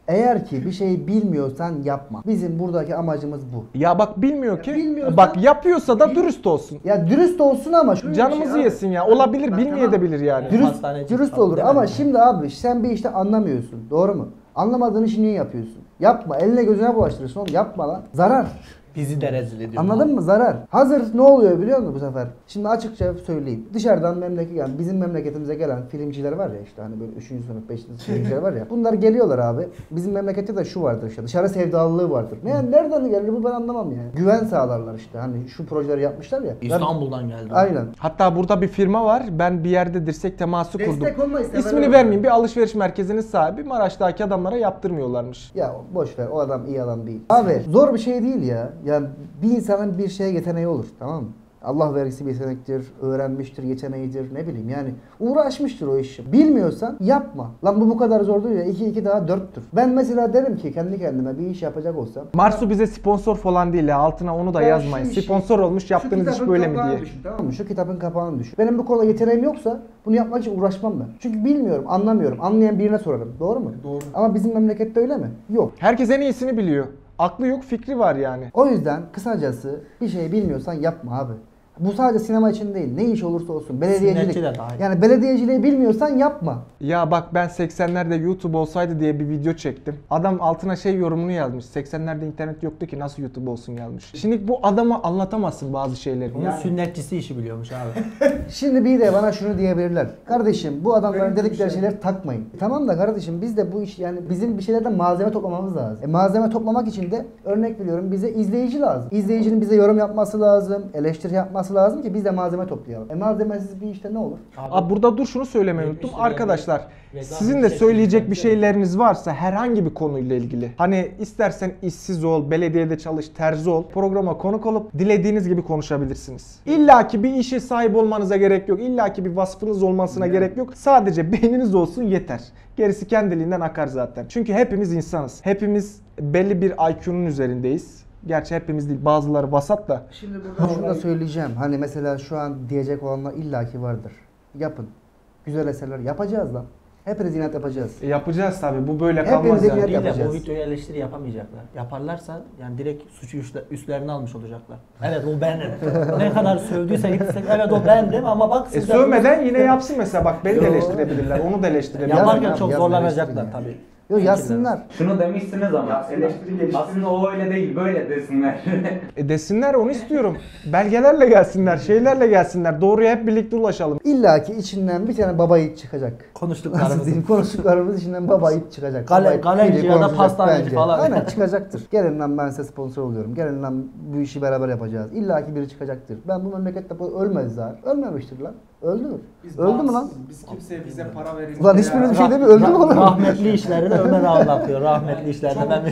Eğer ki bir şeyi bilmiyorsan yapma. Bizim buradaki amacımız bu. Ya bak bilmiyor ki. bilmiyorsan- Bak yapıyorsa da dürüst olsun. Ya dürüst olsun ama şöyle bir Canımızı şey abi. yesin ya. Olabilir, Bak, bilmeyebilir yani. Hastaneci Dürüst falan olur demedim ama yani. şimdi abi sen bir işte anlamıyorsun. Doğru mu? Anlamadığın işi niye yapıyorsun? Yapma. Eline gözüne bulaştırırsın oğlum. Yapma lan. Zarar. Bizi de rezil ediyor. Anladın mı? Zarar. Hazır ne oluyor biliyor musun bu sefer? Şimdi açıkça söyleyeyim. Dışarıdan yani bizim memleketimize gelen filmciler var ya işte hani böyle 3. sınıf 5. sınıf filmciler var ya. Bunlar geliyorlar abi. Bizim memlekette de şu vardır işte. Dışarı sevdalılığı vardır. Nereden gelir bu ben anlamam yani. Güven sağlarlar işte. Hani şu projeleri yapmışlar ya. İstanbul'dan geldi. Aynen. Hatta burada bir firma var. Ben bir yerde dirsek teması Destek kurdum. olma isteği İsmini var. vermeyeyim. Bir alışveriş merkezinin sahibi Maraş'taki adamlara yaptırmıyorlarmış. Ya boş ver o adam iyi adam değil. Abi zor bir şey değil ya. Yani bir insanın bir şeye yeteneği olur tamam mı? Allah vergisi bir yetenektir, öğrenmiştir, yeteneğidir ne bileyim yani uğraşmıştır o işi. Bilmiyorsan yapma. Lan bu kadar zor değil ya 2 daha 4'tür. Ben mesela derim ki kendi kendime bir iş yapacak olsam. Marsu bize sponsor falan değil ya. Altına onu da Ben yazmayın. şu işi- Sponsor olmuş yaptığınız Şu iş kitabın böyle mi kapağını diye. düşün, tamam mı? Şu kitabın kapağını düşün. Benim bu konuda yeteneğim yoksa bunu yapmak için uğraşmam ben. Çünkü bilmiyorum, anlamıyorum. Anlayan birine sorarım. Doğru mu? Doğru. Ama bizim memlekette öyle mi? Yok. Herkes en iyisini biliyor. Aklı yok, fikri var yani. O yüzden kısacası bir şey bilmiyorsan yapma abi. Bu sadece sinema için değil. Ne iş olursa olsun. Belediyecilik. Sünnetçi de dahil. Yani belediyeciliği bilmiyorsan yapma. Ya bak ben 80'lerde YouTube olsaydı diye bir video çektim. Adam altına şey yorumunu yazmış. 80'lerde internet yoktu ki nasıl YouTube olsun yazmış. Şimdi bu adama anlatamazsın bazı şeyleri. Bunun sünnetçisi işi biliyormuş abi. Şimdi bir de bana şunu diyebilirler. Kardeşim bu adamların dedikleri şeyleri takmayın. Tamam da kardeşim biz de bu iş yani bizim bir şeylerden malzeme toplamamız lazım. Malzeme toplamak için de örnek veriyorum bize izleyici lazım. İzleyicinin bize yorum yapması lazım, eleştiri yapması lazım ki biz de malzeme toplayalım. Malzemesiz bir işte ne olur? Abi burada dur şunu söylemeyi unuttum. 70 liraya Arkadaşlar reklam sizin de bir söyleyecek şey bir şeyleriniz varsa herhangi bir konuyla ilgili. Hani istersen işsiz ol, belediyede çalış, terzi ol. Programa konuk olup dilediğiniz gibi konuşabilirsiniz. İlla ki bir işe sahip olmanıza gerek yok. İlla ki bir vasfınız olmasına gerek yok. Sadece beyniniz olsun yeter. Gerisi kendiliğinden akar zaten. Çünkü hepimiz insanız. Hepimiz belli bir IQ'nun üzerindeyiz. Gerçi hepimiz değil, bazıları vasat da. Şimdi burada şunu da söyleyeceğim. Hani mesela şu an diyecek olanlar illaki vardır. Yapın. Güzel eserler yapacağız lan. Hepiniz inat yapacağız. Yapacağız tabii. Bu böyle Hepimiz kalmaz yani. ilgilen- İyi de bu yapacağız. videoya eleştiri yapamayacaklar. Yaparlarsa yani direkt suçu üstlerine almış olacaklar. Evet o benim. Ne kadar sövdüyse gitsek evet o bendim ama bak siz de Sövmeden yine yapsın mesela. Bak beni de eleştirebilirler, onu da eleştirebilirler. yaparken Yazın çok abi, zorlanacaklar yazın tabii. Yok yazsınlar. Şunu demişsiniz ama aslında o öyle değil böyle desinler. Desinler, onu istiyorum. Belgelerle gelsinler, şeylerle gelsinler. Doğruya hep birlikte ulaşalım. İllaki içinden bir tane baba yiğit çıkacak. Nasıl Konuştuklarımız. diyeyim? Konuştuklarımız içinden baba yiğit çıkacak. Gale- Baba yiğit galerci biri ya da konuşacak pastaneci bence. falan. Aynen çıkacaktır. Gelin lan ben size sponsor oluyorum. Gelin lan bu işi beraber yapacağız. İllaki biri çıkacaktır. Ben bu memlekette bu ölmez zaten. Ölmemiştir lan. Öldü mü? Öldü mü lan? Biz kimseye bize para verin. Ulan hiçbiriniz bir şey demiyor. Öldü mü oğlum? Rahmetli işleri de Ömer anlatıyor. Rahmetli işlerini ben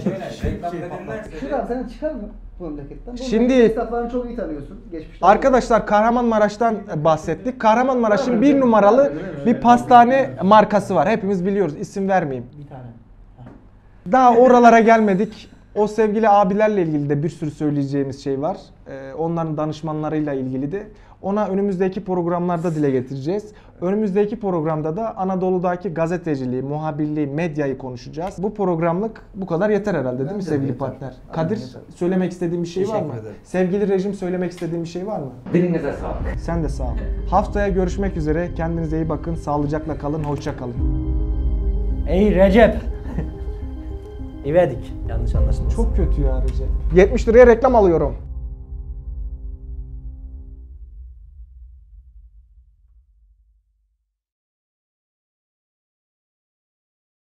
Şuradan sen çıkar mı bu memleketten? Şimdi- esnaflarını çok iyi tanıyorsun. Geçmişten. Arkadaşlar Kahramanmaraş'tan bahsettik. Kahramanmaraş'ın bir numaralı bir pastane markası var. Hepimiz biliyoruz. İsim vermeyeyim. bir tane. Daha oralara gelmedik. O sevgili abilerle ilgili de bir sürü söyleyeceğimiz şey var. Onların danışmanlarıyla ilgili de. Ona önümüzdeki programlarda dile getireceğiz. Önümüzdeki programda da Anadolu'daki gazeteciliği, muhabirliği, medyayı konuşacağız. Bu programlık bu kadar yeter herhalde değil mi Bence sevgili yeter. partner? Aynen Kadir yeter. söylemek istediğin bir şey var mı? Teşekkür ederim. Sevgili rejim söylemek istediğin bir şey var mı? Dilinize sağlık. Sen de sağ ol. Haftaya görüşmek üzere. Kendinize iyi bakın. Sağlıcakla kalın. Hoşça kalın. Ey Recep. İvedik. Yanlış anlaşılmasın. Çok kötü ya Recep. 70 liraya reklam alıyorum.